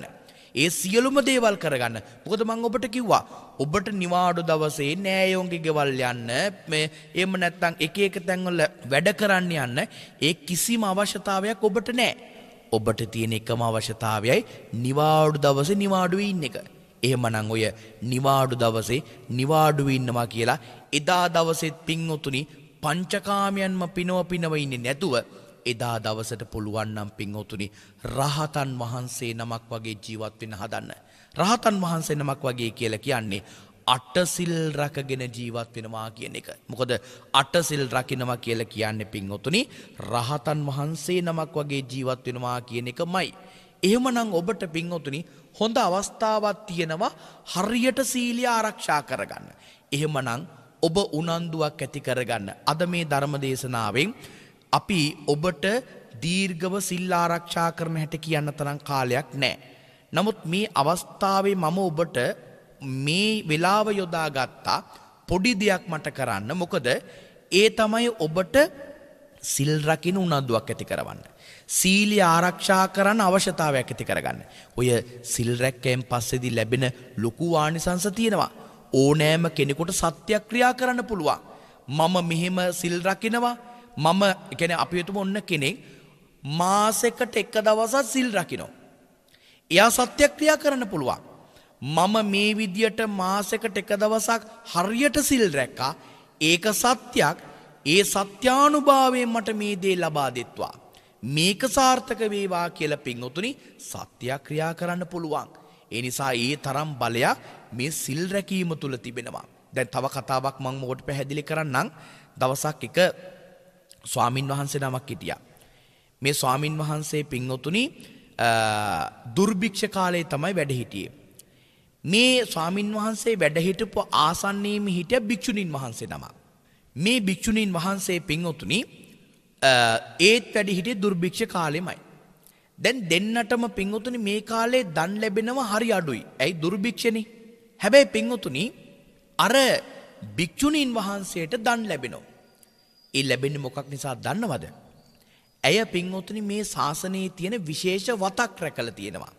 ඒ සියලුම දේවල් කරගන්න. මොකද මම ඔබට කිව්වා ඔබට නිවාඩු දවසේ නෑයෝන්ගේ ගෙවල් යන්න මේ එහෙම නැත්නම් එක එක තැන්වල වැඩ කරන්න යන්න ඒ කිසිම අවශ්‍යතාවයක් ඔබට නෑ. ඔබට තියෙන එකම අවශ්‍යතාවයයි නිවාඩු දවසේ නිවාඩුවේ ඉන්න එක. එහෙමනම් ඔය නිවාඩු දවසේ නිවාඩුවේ ඉන්නවා කියලා එදා දවසෙත් පින්වතුනි පංචකාමයන්ම පිනව ඉන්නේ නැතුව එදා දවසට පුළුවන් නම් පින්වතුනි රහතන් වහන්සේ නමක් වගේ ජීවත් වෙන්න හදන්න. රහතන් වහන්සේ නමක් වගේ කියලා කියන්නේ අටසිල් රැකගෙන ජීවත් වෙනවා කියන එක. මොකද අටසිල් රකින්නවා කියලා කියන්නේ පින්වතුනි රහතන් වහන්සේ නමක් වගේ ජීවත් වෙනවා කියන එකමයි. එහෙමනම් ඔබට පින්වතුනි හොඳ අවස්ථාවක් තියෙනවා හරියට සීලිය ආරක්ෂා කරගන්න. එහෙමනම් ඔබ උනන්දුවක් ඇති කරගන්න. අද මේ ධර්ම දේශනාවෙන් අපි ඔබට දීර්ඝව සිල් ආරක්ෂා කරන හැටි කියන්න තරම් කාලයක් නැහැ. නමුත් මේ අවස්ථාවේ මම ඔබට මේ වෙලාව යොදාගත්තා පොඩි දෙයක් මට කරන්න. මොකද ඒ තමයි ඔබට සිල් රකින්න උනන්දුවක් ඇති කරවන්න. සීලය ආරක්ෂා කරන්න අවශ්‍යතාවයක් ඇති කරගන්න. ඔය සිල් රැක්කෙන් පස්සේදී ලැබෙන ලොකු ආනිසංස තියෙනවා. ඕනෑම කෙනෙකුට සත්‍යක්‍රියා කරන්න පුළුවන්. මම මෙහෙම සිල් රකින්නවා. මම කියන්නේ අපි හිතමු ඔන්න කෙනෙක් මාසෙකට එක දවසක් සිල් රකින්නවා. එයා සත්‍යක්‍රියා කරන්න පුළුවන්. මම මේ විදියට මාසෙකට එක දවසක් හරියට සිල් රැක්කා. ඒක සත්‍යයක්. ඒ සත්‍යානුභාවයෙන් මට මේ දේ ලබා දෙත්වා. මේක සාර්ථක වේවා කියලා පින්වතුනි සත්‍යක්‍රියා කරන්න පුළුවන්. ඒ නිසා ඒ තරම් බලයක් මේ සිල් රැකීම තුල තිබෙනවා. දැන් තව කතාවක් මම ඔබට පැහැදිලි කරන්නම්. දවසක් එක ස්වාමින් වහන්සේ නමක් හිටියා. මේ ස්වාමින් වහන්සේ පින්වතුනි දුර්භික්ෂ කාලේ තමයි වැඩ හිටියේ. මේ ස්වාමින් වහන්සේ වැඩ හිටපු ආසන්නයේම හිටිය භික්ෂුණීන් වහන්සේ නමක්. මේ භික්ෂුණීන් වහන්සේ පින්වතුනි ඒත් වැඩ හිටියේ දුර්භික්ෂ කාලෙමයි. දැන් දෙන්නටම පින්වතුනි මේ කාලේ දන් ලැබෙනවා හරි අඩුයි. ඇයි දුර්භික්ෂනේ? හැබැයි පින්වතුනි අර භික්ෂුණීන් වහන්සේට දන් ලැබෙනවා. ඒ ලැබෙන්නේ මොකක් නිසා දන්නවද? ඇය පින්වතුනි මේ ශාසනයේ තියෙන විශේෂ වතක් රැකලා තියෙනවා.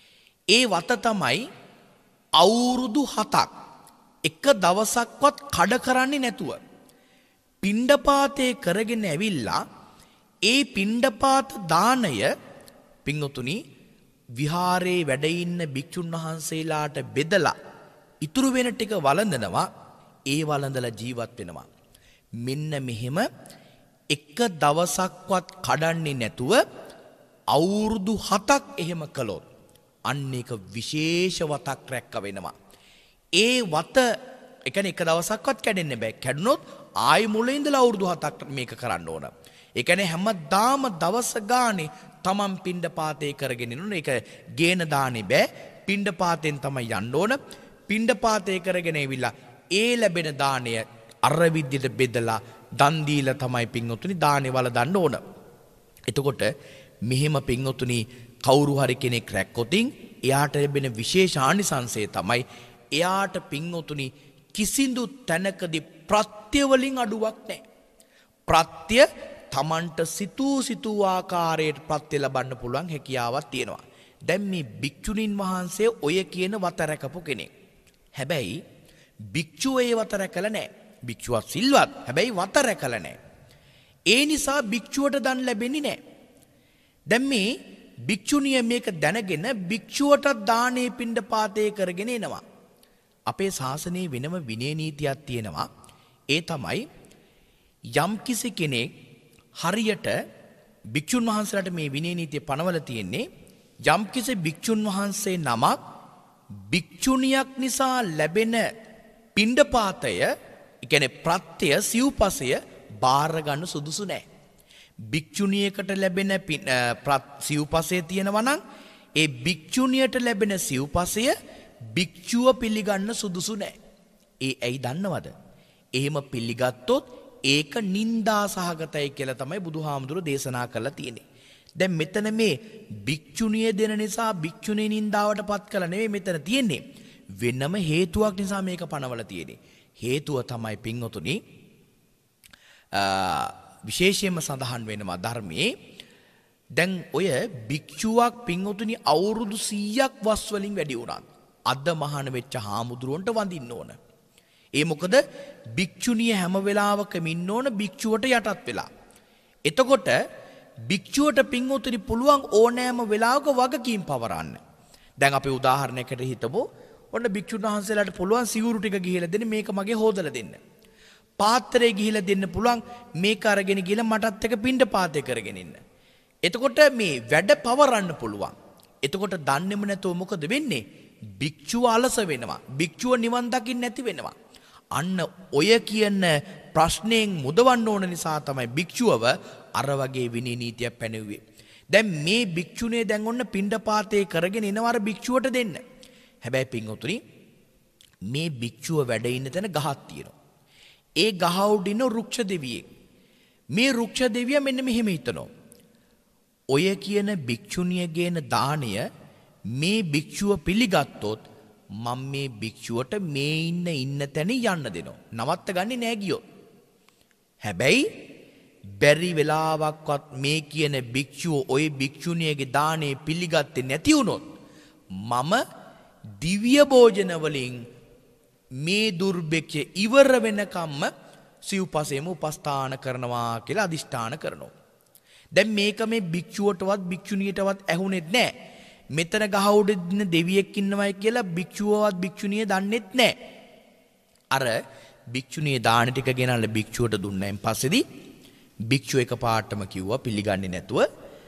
ඒ වත තමයි අවුරුදු 7ක් එක දවසක්වත් කඩ කරන්නේ නැතුව පිණ්ඩපාතේ කරගෙන ඇවිල්ලා ඒ පිණ්ඩපාත දාණය පින්වතුනි විහාරේ වැඩ ඉන්න භික්ෂුන් වහන්සේලාට බෙදලා ඉතුරු වෙන ටික වළඳනවා. ඒ වළඳලා ජීවත් වෙනවා. මෙන්න මෙහෙම එක දවසක්වත් කඩන්නේ නැතුව අවුරුදු 7ක් එහෙම කළොත් අන්න ඒක විශේෂ වතක් රැක්ක වෙනවා. ඒ වත ඒ කියන්නේ එක දවසක්වත් කැඩෙන්න බෑ. කැඩුනොත් ආයි මුලින් ඉඳලා අවුරුදු 7ක් මේක කරන්න ඕන. ඒ කියන්නේ හැමදාම දවස ගානේ තමන් පිණ්ඩපාතේ කරගෙන ඉන්න ඒක ගේන දාන්නේ බෑ. පිණ්ඩපාතෙන් තමයි යන්න ඕන. පිණ්ඩපාතේ කරගෙන ඇවිල්ලා ඒ ලැබෙන දාණය අර විදිහට බෙදලා දන් දීලා තමයි පින්වතුනි දානේ වල දාන්න ඕන. එතකොට මෙහෙම පින්වතුනි කවුරු හරි කෙනෙක් රැක්කොතින් එයාට ලැබෙන විශේෂ ආනිසංසය තමයි එයාට පින්වතුනි කිසිදු තැනකදී ප්‍රත්‍ය වලින් අඩුවක් නැහැ. ප්‍රත්‍ය තමන්ට සිතූ ආකාරයට ප්‍රත්‍ය ලබන්න පුළුවන් හැකියාවක් තියෙනවා. දැන් මේ භික්ෂුණීන් වහන්සේ ඔය කියන වත රැකපු කෙනෙක්. හැබැයි භික්ෂුව ඒ වත රැකලා නැහැ. භික්ෂුවක් සිල්වත්. හැබැයි වත රැකලා නැහැ. ඒ නිසා භික්ෂුවට දන් ලැබෙන්නේ නැහැ. දැන් මේ භික්ෂුණිය මේක දැනගෙන භික්ෂුවට දානේ පිණ්ඩපාතේ කරගෙන එනවා. අපේ ශාසනයේ වෙනම විනය නීතියක් තියෙනවා. ඒ තමයි යම්කිසි කෙනෙක් හරියට භික්ෂුන් වහන්සේලාට මේ විනය නීතිය පනවලා තියෙන්නේ යම්කිසි භික්ෂුන් වහන්සේ නමක් භික්ෂුණියක් නිසා ලැබෙන පිණ්ඩපාතය කියන්නේ ප්‍රත්‍ය සිව්පසය බාර ගන්න සුදුසු නැහැ. භික්ෂුණියකට ලැබෙන සිව්පසය තියෙනවා නම් ඒ භික්ෂුණියට ලැබෙන සිව්පසය භික්ෂුව පිළිගන්න සුදුසු නැහැ. ඒ ඇයි දන්නවද? එහෙම පිළිගත්තොත් ඒක නිന്ദා සහගතයි කියලා තමයි බුදුහාමුදුරුවෝ දේශනා කරලා තියෙන්නේ. දැන් මෙතන මේ භික්ෂුණිය දෙන නිසා භික්ෂුණී නිന്ദාවට පත් කළා නෙවෙයි මෙතන තියෙන්නේ. වෙනම හේතුවක් නිසා මේක පනවලා තියෙන්නේ. හේතුව තමයි දැන් ඔය භික්ෂුවක් පින්වතුනි අවුරුදු 100ක් වස් වලින් වැඩි වුණා. අද මහාන වෙච්ච හාමුදුරුවන්ට වඳින්න ඕන. ඒ මොකද භික්ෂුණිය හැම වෙලාවකම ඉන්න ඕන භික්ෂුවට යටත් වෙලා. එතකොට භික්ෂුවට පින්වතුනි පුළුවන් ඕනෑම වෙලාවක වගකීම් පවරන්න. දැන් අපි උදාහරණයකට හිතමු. ඔන්න භික්ෂුන් වහන්සේලාට පුළුවන් සිවුරු ටික ගිහිලා දෙන්න මේක මගේ හොදලා දෙන්න. පාත්‍රය ගිහිලා දෙන්න පුළුවන් මේක අරගෙන ගිහලා මටත් එක පින්ඩ පාතේ කරගෙන ඉන්න. එතකොට මේ වැඩ පවරන්න පුළුවන්. එතකොට දන්නේම නැතුව මොකද වෙන්නේ? භික්ෂුව අලස වෙනවා. භික්ෂුව නිවන් දකින්න නැති වෙනවා. අන්න ඔය කියන ප්‍රශ්නයෙන් මුදවන්න ඕන නිසා තමයි භික්ෂුවව අර වගේ විනී නීතියක් පැනෙව්වේ. දැන් මේ භික්ෂුණේ දැන් ඔන්න පින්ඩපාතේ කරගෙන එනවා අර භික්ෂුවට දෙන්න. හැබැයි පින්වතුනි මේ භික්ෂුව වැඩ ඉන්න තැන ගහක් තියෙනවා. ඒ ගහ උඩ ඉන්න රුක්ෂ දෙවියෙක්. මේ රුක්ෂ දෙවියා මෙන්න මෙහෙම හිතනවා. ඔය කියන භික්ෂුණිය ගේන දාණය මේ භික්ෂුව පිළිගත්තොත් මම මේ භික්ෂුවට මේ ඉන්න තැන යන්න දෙනවා. නවත්ත ගන්නේ නෑ ගියොත්. හැබැයි බැරි වෙලාවක්වත් මේ කියන භික්ෂුව ඔය භික්ෂුණියගේ දාණය පිළිගත්තේ නැති වුණොත් මම දිව්‍ය භෝජන වලින් මේ දුර්භික්ෂය ඉවර වෙනකම්ම සිව්පසෙම උපස්ථාන කරනවා කියලා අදිෂ්ඨාන කරනවා. දැන් මේක මේ භික්ෂුවටවත් භික්ෂුණියටවත් ඇහුනෙත් නැහැ. මෙතන ගහ උඩ ඉන්න දෙවියෙක් ඉන්නවයි කියලා භික්ෂුවවත් භික්ෂුණිය දන්නෙත් නැහැ. අර භික්ෂුණිය දාන ටික ගෙනල්ලා භික්ෂුවට දුන්නායින් පස්සේදී භික්ෂුව එකපාරටම කිව්වා පිළිගන්නේ නැතුව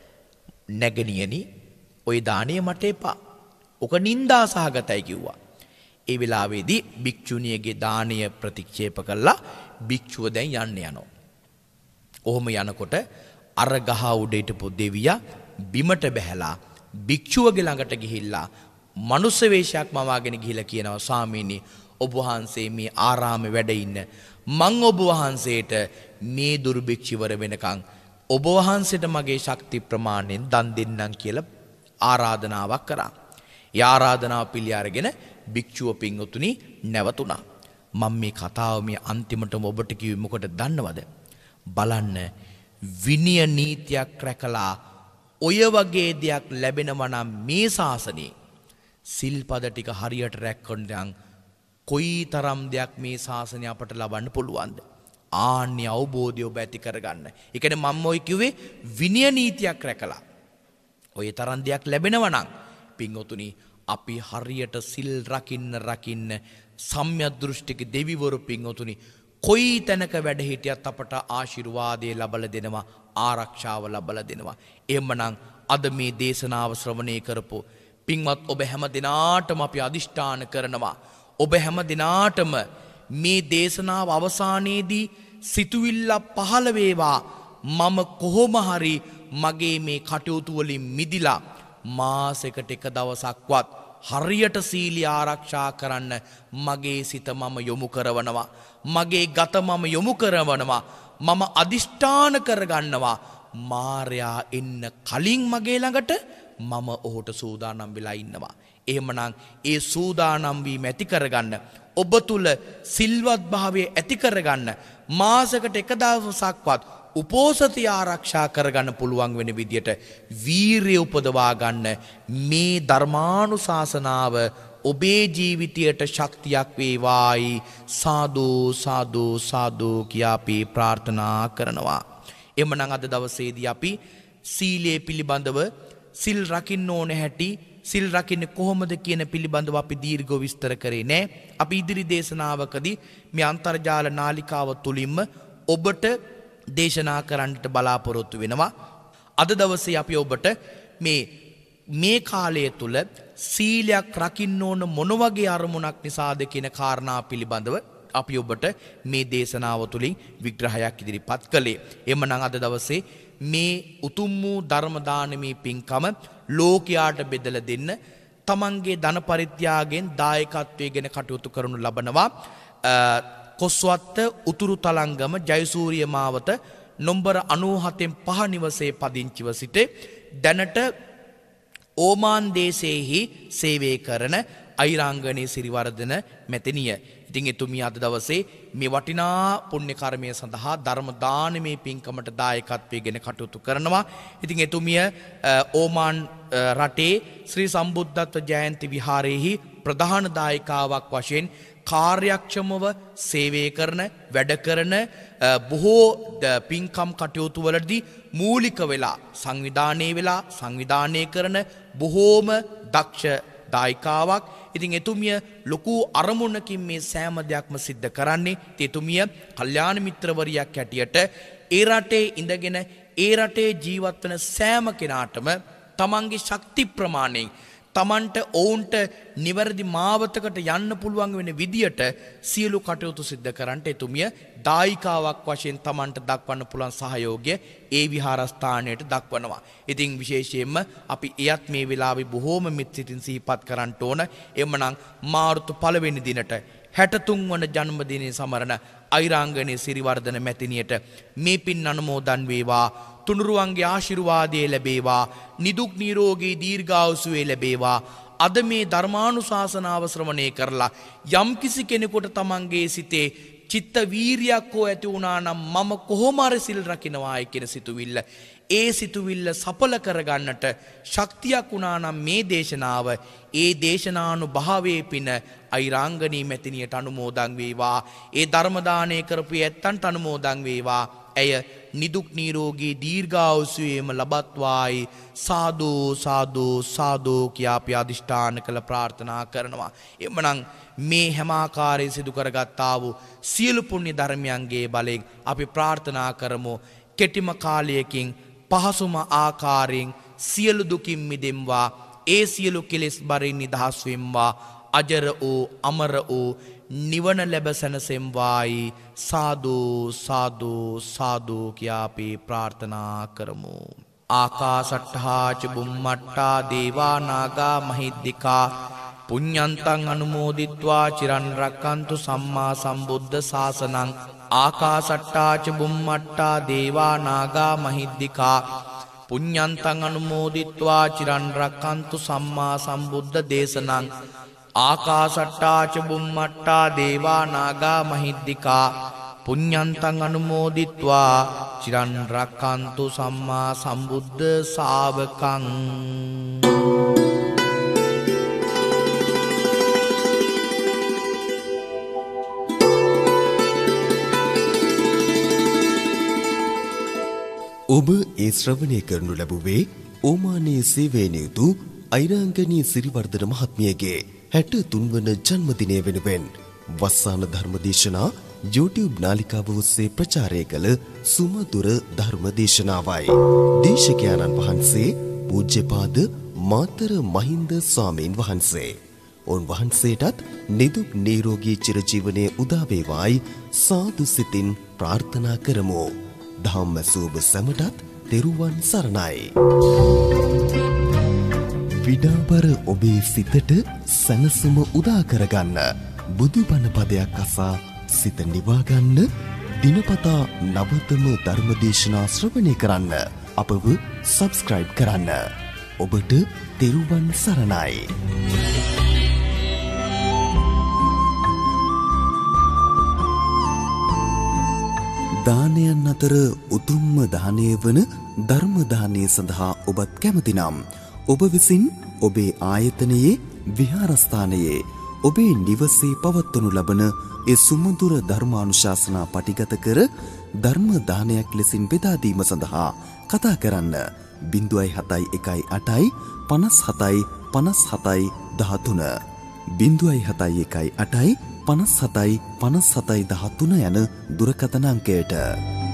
නැගණියනි ওই දාණය මට එපා. ඔක නිന്ദා සහගතයි කිව්වා. ඒ වෙලාවේදී භික්ෂුණියගේ දාණය ප්‍රතික්ෂේප කළා. භික්ෂුව දැන් යන්න යනවා. ඔහොම යනකොට අර ගහ උඩ හිටපු දෙවියා බිමට බැහැලා භික්ෂුවගේ ළඟට ගිහිල්ලා මනුස්ස වේශයක් මවාගෙන ගිහිල්ලා කියනවා ස්වාමීනි ඔබ වහන්සේ මේ ආරාමේ වැඩ ඉන්න මං ඔබ වහන්සේට මේ දුර්භික්ෂිවර වෙනකන් ඔබ වහන්සේට මගේ ශක්ති ප්‍රමාණයෙන් දන් දෙන්නම් කියලා ආරාධනාවක් කරා. ඒ ආරාධනාව පිළි අරගෙන භික්ෂුව පින්වතුනි නැවතුණා. මම මේ කතාව මේ අන්තිමටම ඔබට කිව්වේ මොකටද දන්නවද? බලන්න විනය නීතියක් රැකලා ඔය වගේ දෙයක් ලැබෙනවා නම් මේ ශාසනයේ සිල්පද ටික හරියට රැක්කොත් කොයි තරම් දෙයක් මේ ශාසනය අපට ලබන්න පුළුවන්ද? ආන්‍ය අවබෝධය ඔබ ඇති කරගන්න. ඒ කියන්නේ මම ඔය කිව්වේ විනය නීතියක් රැකලා ඔය තරම් දෙයක් ලැබෙනවා නම් පින්වතුනි අපි හරියට සිල් රකින්න සම්‍යක් දෘෂ්ටික දෙවිවරු පින්වතුනි කොයි තැනක වැඩ හිටියත් අපට ආශිර්වාදය ලබලා දෙනවා, ආරක්ෂාව ලබලා දෙනවා. එහෙමනම් අද මේ දේශනාව ශ්‍රවණය කරපු පින්වත් ඔබ හැම දිනාටම අපි අදිෂ්ඨාන කරනවා. ඔබ හැම දිනාටම මේ දේශනාව අවසානයේදී සිතුවිල්ල පහළ වේවා. මම කොහොම හරි මගේ මේ කටයුතු වලින් මිදිලා මාසෙකට එක දවසක්වත් හරියට සීලිය ආරක්ෂා කරන්න මගේ සිත මම යොමු කරවනවා. මගේ ගත මම යොමු කරවනවා. මම අදිෂ්ඨාන කරගන්නවා මාරයා එන්න කලින් මගේ ළඟට මම ඔහුට සූදානම් වෙලා ඉන්නවා. එහෙමනම් ඒ සූදානම් වීම ඇති කරගන්න ඔබ තුල සිල්වත් භාවය ඇති කරගන්න මාසකට එක දවසක්වත් උපෝසතිය ආරක්ෂා කරගන්න පුළුවන් වෙන විදියට වීරිය උපදවා ගන්න මේ ධර්මානුශාසනාව ඔබේ ජීවිතයට ශක්තියක් වේවායි සාදු සාදු සාදු කියා අපි ප්‍රාර්ථනා කරනවා. එමනම් අද දවසේදී අපි සීලයේ පිළිබඳව සිල් රකින්න ඕන හැටි සිල් රකින්නේ කොහොමද කියන පිළිබඳව අපි දීර්ඝව විස්තර කරේ නෑ. අපි ඉදිරි දේශනාවකදී මේ අන්තර්ජාල නාලිකාව තුලින්ම ඔබට දේශනා කරන්නට බලාපොරොත්තු වෙනවා. අද දවසේ අපි ඔබට මේ කාලය තුල සීලයක් රකින්න ඕන මොන වගේ අරමුණක් නිසාද කියන කාරණා පිළිබඳව අපි ඔබට මේ දේශනාව තුලින් විග්‍රහයක් ඉදිරිපත් කළේ. එhmenan අද දවසේ මේ උතුම් වූ ධර්ම දානමේ පින්කම ලෝකයාට බෙදලා දෙන්න තමන්ගේ ධන පරිත්‍යාගයෙන් දායකත්වයෙන් ගෙන කටයුතු කරනු ලබනවා. කොස්වත්ත උතුරු තලංගම ජයසූරිය මාවත නොම්බර 97 5 නිවසේ පදිංචිව සිට දැනට ඕමාන් දේශයේහි සේවය කරන අයිරාංගනේ සිරිවර්ධන මැතිනිය. ඉතින් එතුමිය අද දවසේ මේ වටිනා පුණ්‍ය කර්මය සඳහා ධර්ම දානමේ පින්කමට දායකත්වයෙන් කටයුතු කරනවා. ඉතින් එතුමිය ඕමාන් රටේ ශ්‍රී සම්බුද්ධත්ව ජයන්ති විහාරයේහි ප්‍රධාන දායකාවක් වශයෙන් කාර්යක්ෂමව සේවය කරන වැඩ කරන බොහෝ පින්කම් කටයුතු වලදී මූලික වෙලා සංවිධානය කරන බොහෝම දක්ෂ දායිකාවක්. ඉතින් එතුමිය ලොකු අරමුණකින් මේ සෑම දෙයක්ම සිද්ධ කරන්නේ. එතුමිය කල්යාණ මිත්‍රවරියක් හැටියට ඒ රටේ ඉඳගෙන ඒ රටේ ජීවත් වෙන සෑම කෙනාටම තමන්ගේ ශක්ති ප්‍රමාණයෙන් තමන්ට ඔවුන්ට නිවැරදි මාවතකට යන්න පුළුවන් වෙන විදියට සියලු කටයුතු සිද්ධ කරන්නට එතුමිය දායිකාවක් වශයෙන් තමන්ට දක්වන්න පුළුවන් සහයෝගය ඒ විහාරස්ථානයට දක්වනවා. ඉතින් විශේෂයෙන්ම අපි එයත් මේ වෙලාවේ බොහෝම මෙත් සිතින් සිහිපත් කරන්න ඕන. එමනම් මාර්තු 1 වෙනි දිනට 63 වන ජන්මදිනයේ සමරන අයිරාංගනේ සිරිවර්ධන මැතිනියට මේ පින් අනුමෝදන් වේවා. තුනුරුවන්ගේ ආශිර්වාදය ලැබේවා. නිදුක් නිරෝගී දීර්ඝායුෂ ලැබේවා. අද මේ ධර්මානුශාසනාව ශ්‍රවණය කරලා යම්කිසි කෙනෙකුට තමන්ගේ සිතේ චිත්ත වීරියක් හෝ ඇති වුණා නම් මම කොහොම හරි සිල් රකින්නවායි කියන සිතුවිල්ල ඒ සිතුවිල්ල සඵල කරගන්නට ශක්තියක් වුණා නම් මේ දේශනාව ඒ දේශනානුභාවයේ පින අයිරාංගනී මැතිනියට අනුමෝදන් වේවා. ඒ ධර්ම දානය කරපු ඇත්තන්ට අනුමෝදන් වේවා. ඇය නිදුක් නිරෝගී දීර්ඝායුෂයම ලබත්වායි සාදු සාදු සාදු කියා අපි අදිෂ්ඨාන කළ ප්‍රාර්ථනා කරනවා. එමනම් මේ හැම ආකාරයෙන් සිදු කරගත්තා වූ සියලු පුණ්‍ය ධර්මයන්ගේ බලයෙන් අපි ප්‍රාර්ථනා කරමු කෙටිම කාලයකින් පහසුම ආකාරයෙන් සියලු දුකින් මිදෙම්වා. ඒ සියලු කෙලෙස් බරින් නිදහස් වෙම්වා. අජර වූ අමර වූ නිවන ලැබ සැනසෙම්වායි සාදු සාදු සාදු කියා අපි ප්‍රාර්ථනා කරමු. ආකාසට්ඨා ච බුම්මට්ඨා දේවා නාග මහිද්దికා පුඤ්ඤන්තං අනුමෝදිත්වා චිරන් රක්칸තු සම්මා සම්බුද්ධ ශාසනං. ආකාසට්ඨා ච බුම්මට්ඨා දේවා නාග මහිද්దికා පුඤ්ඤන්තං අනුමෝදිත්වා චිරන් රක්칸තු සම්මා සම්බුද්ධ දේශනං. ආකාසට්ඨා ච බුම්මට්ඨා දේවා නාග මහිද්దికා පුඤ්ඤන්තං අනුමෝදිත්වා චිරන් රක්칸තු සම්මා සම්බුද්ධ ශාවකං. ඔබ ඒ ශ්‍රවණය කරනු ලැබුවේ ඕමානයේ සේවයෙන් යුතු අයිරාංගනී සිරිවර්ධන මහත්මියගේ 63 වන ජන්මදිනය වෙනුවෙන් වස්සාන ධර්මදේශනා YouTube නාලිකාව ඔස්සේ ප්‍රචාරය කළ සුමధుර ධර්මදේශනාවයි. දේශකයන්න් වහන්සේ පූජ්‍යපාද මාතර මහින්ද ස්වාමීන් වහන්සේ. උන්වහන්සේටත් නිදුක් නිරෝගී චිරජීවනයේ උදා වේවායි සාදු සිතින් ප්‍රාර්ථනා කරමු. ධම්ම සුබ සමටත් තෙරුවන් සරණයි. විඩාබර ඔබේ සිතට සැනසුම උදා කරගන්න බුදුබණ පදයක් අසා සිත නිවා ගන්න දිනපතා නවතම ධර්මදේශනා ශ්‍රවණය කරන්න අපව සබ්ස්ක්‍රයිබ් කරන්න. ඔබට තෙරුවන් සරණයි. දානයන් අතර උතුම්ම දානය වන ධර්ම දානය සඳහා ඔබත් කැමති නම් ඔබ විසින් ඔබේ ආයතනයේ විහාරස්ථානයේ ඔබේ නිවසේ පවත්වනු ලබන ඒ සුමధుර ධර්මානුශාසනා පටිගත කර ධර්ම දානයක් ලෙසින් බෙදා දීම සඳහා කතා කරන්න 071 57 57 13 071 57 57 13 යන දුරකථන අංකයට.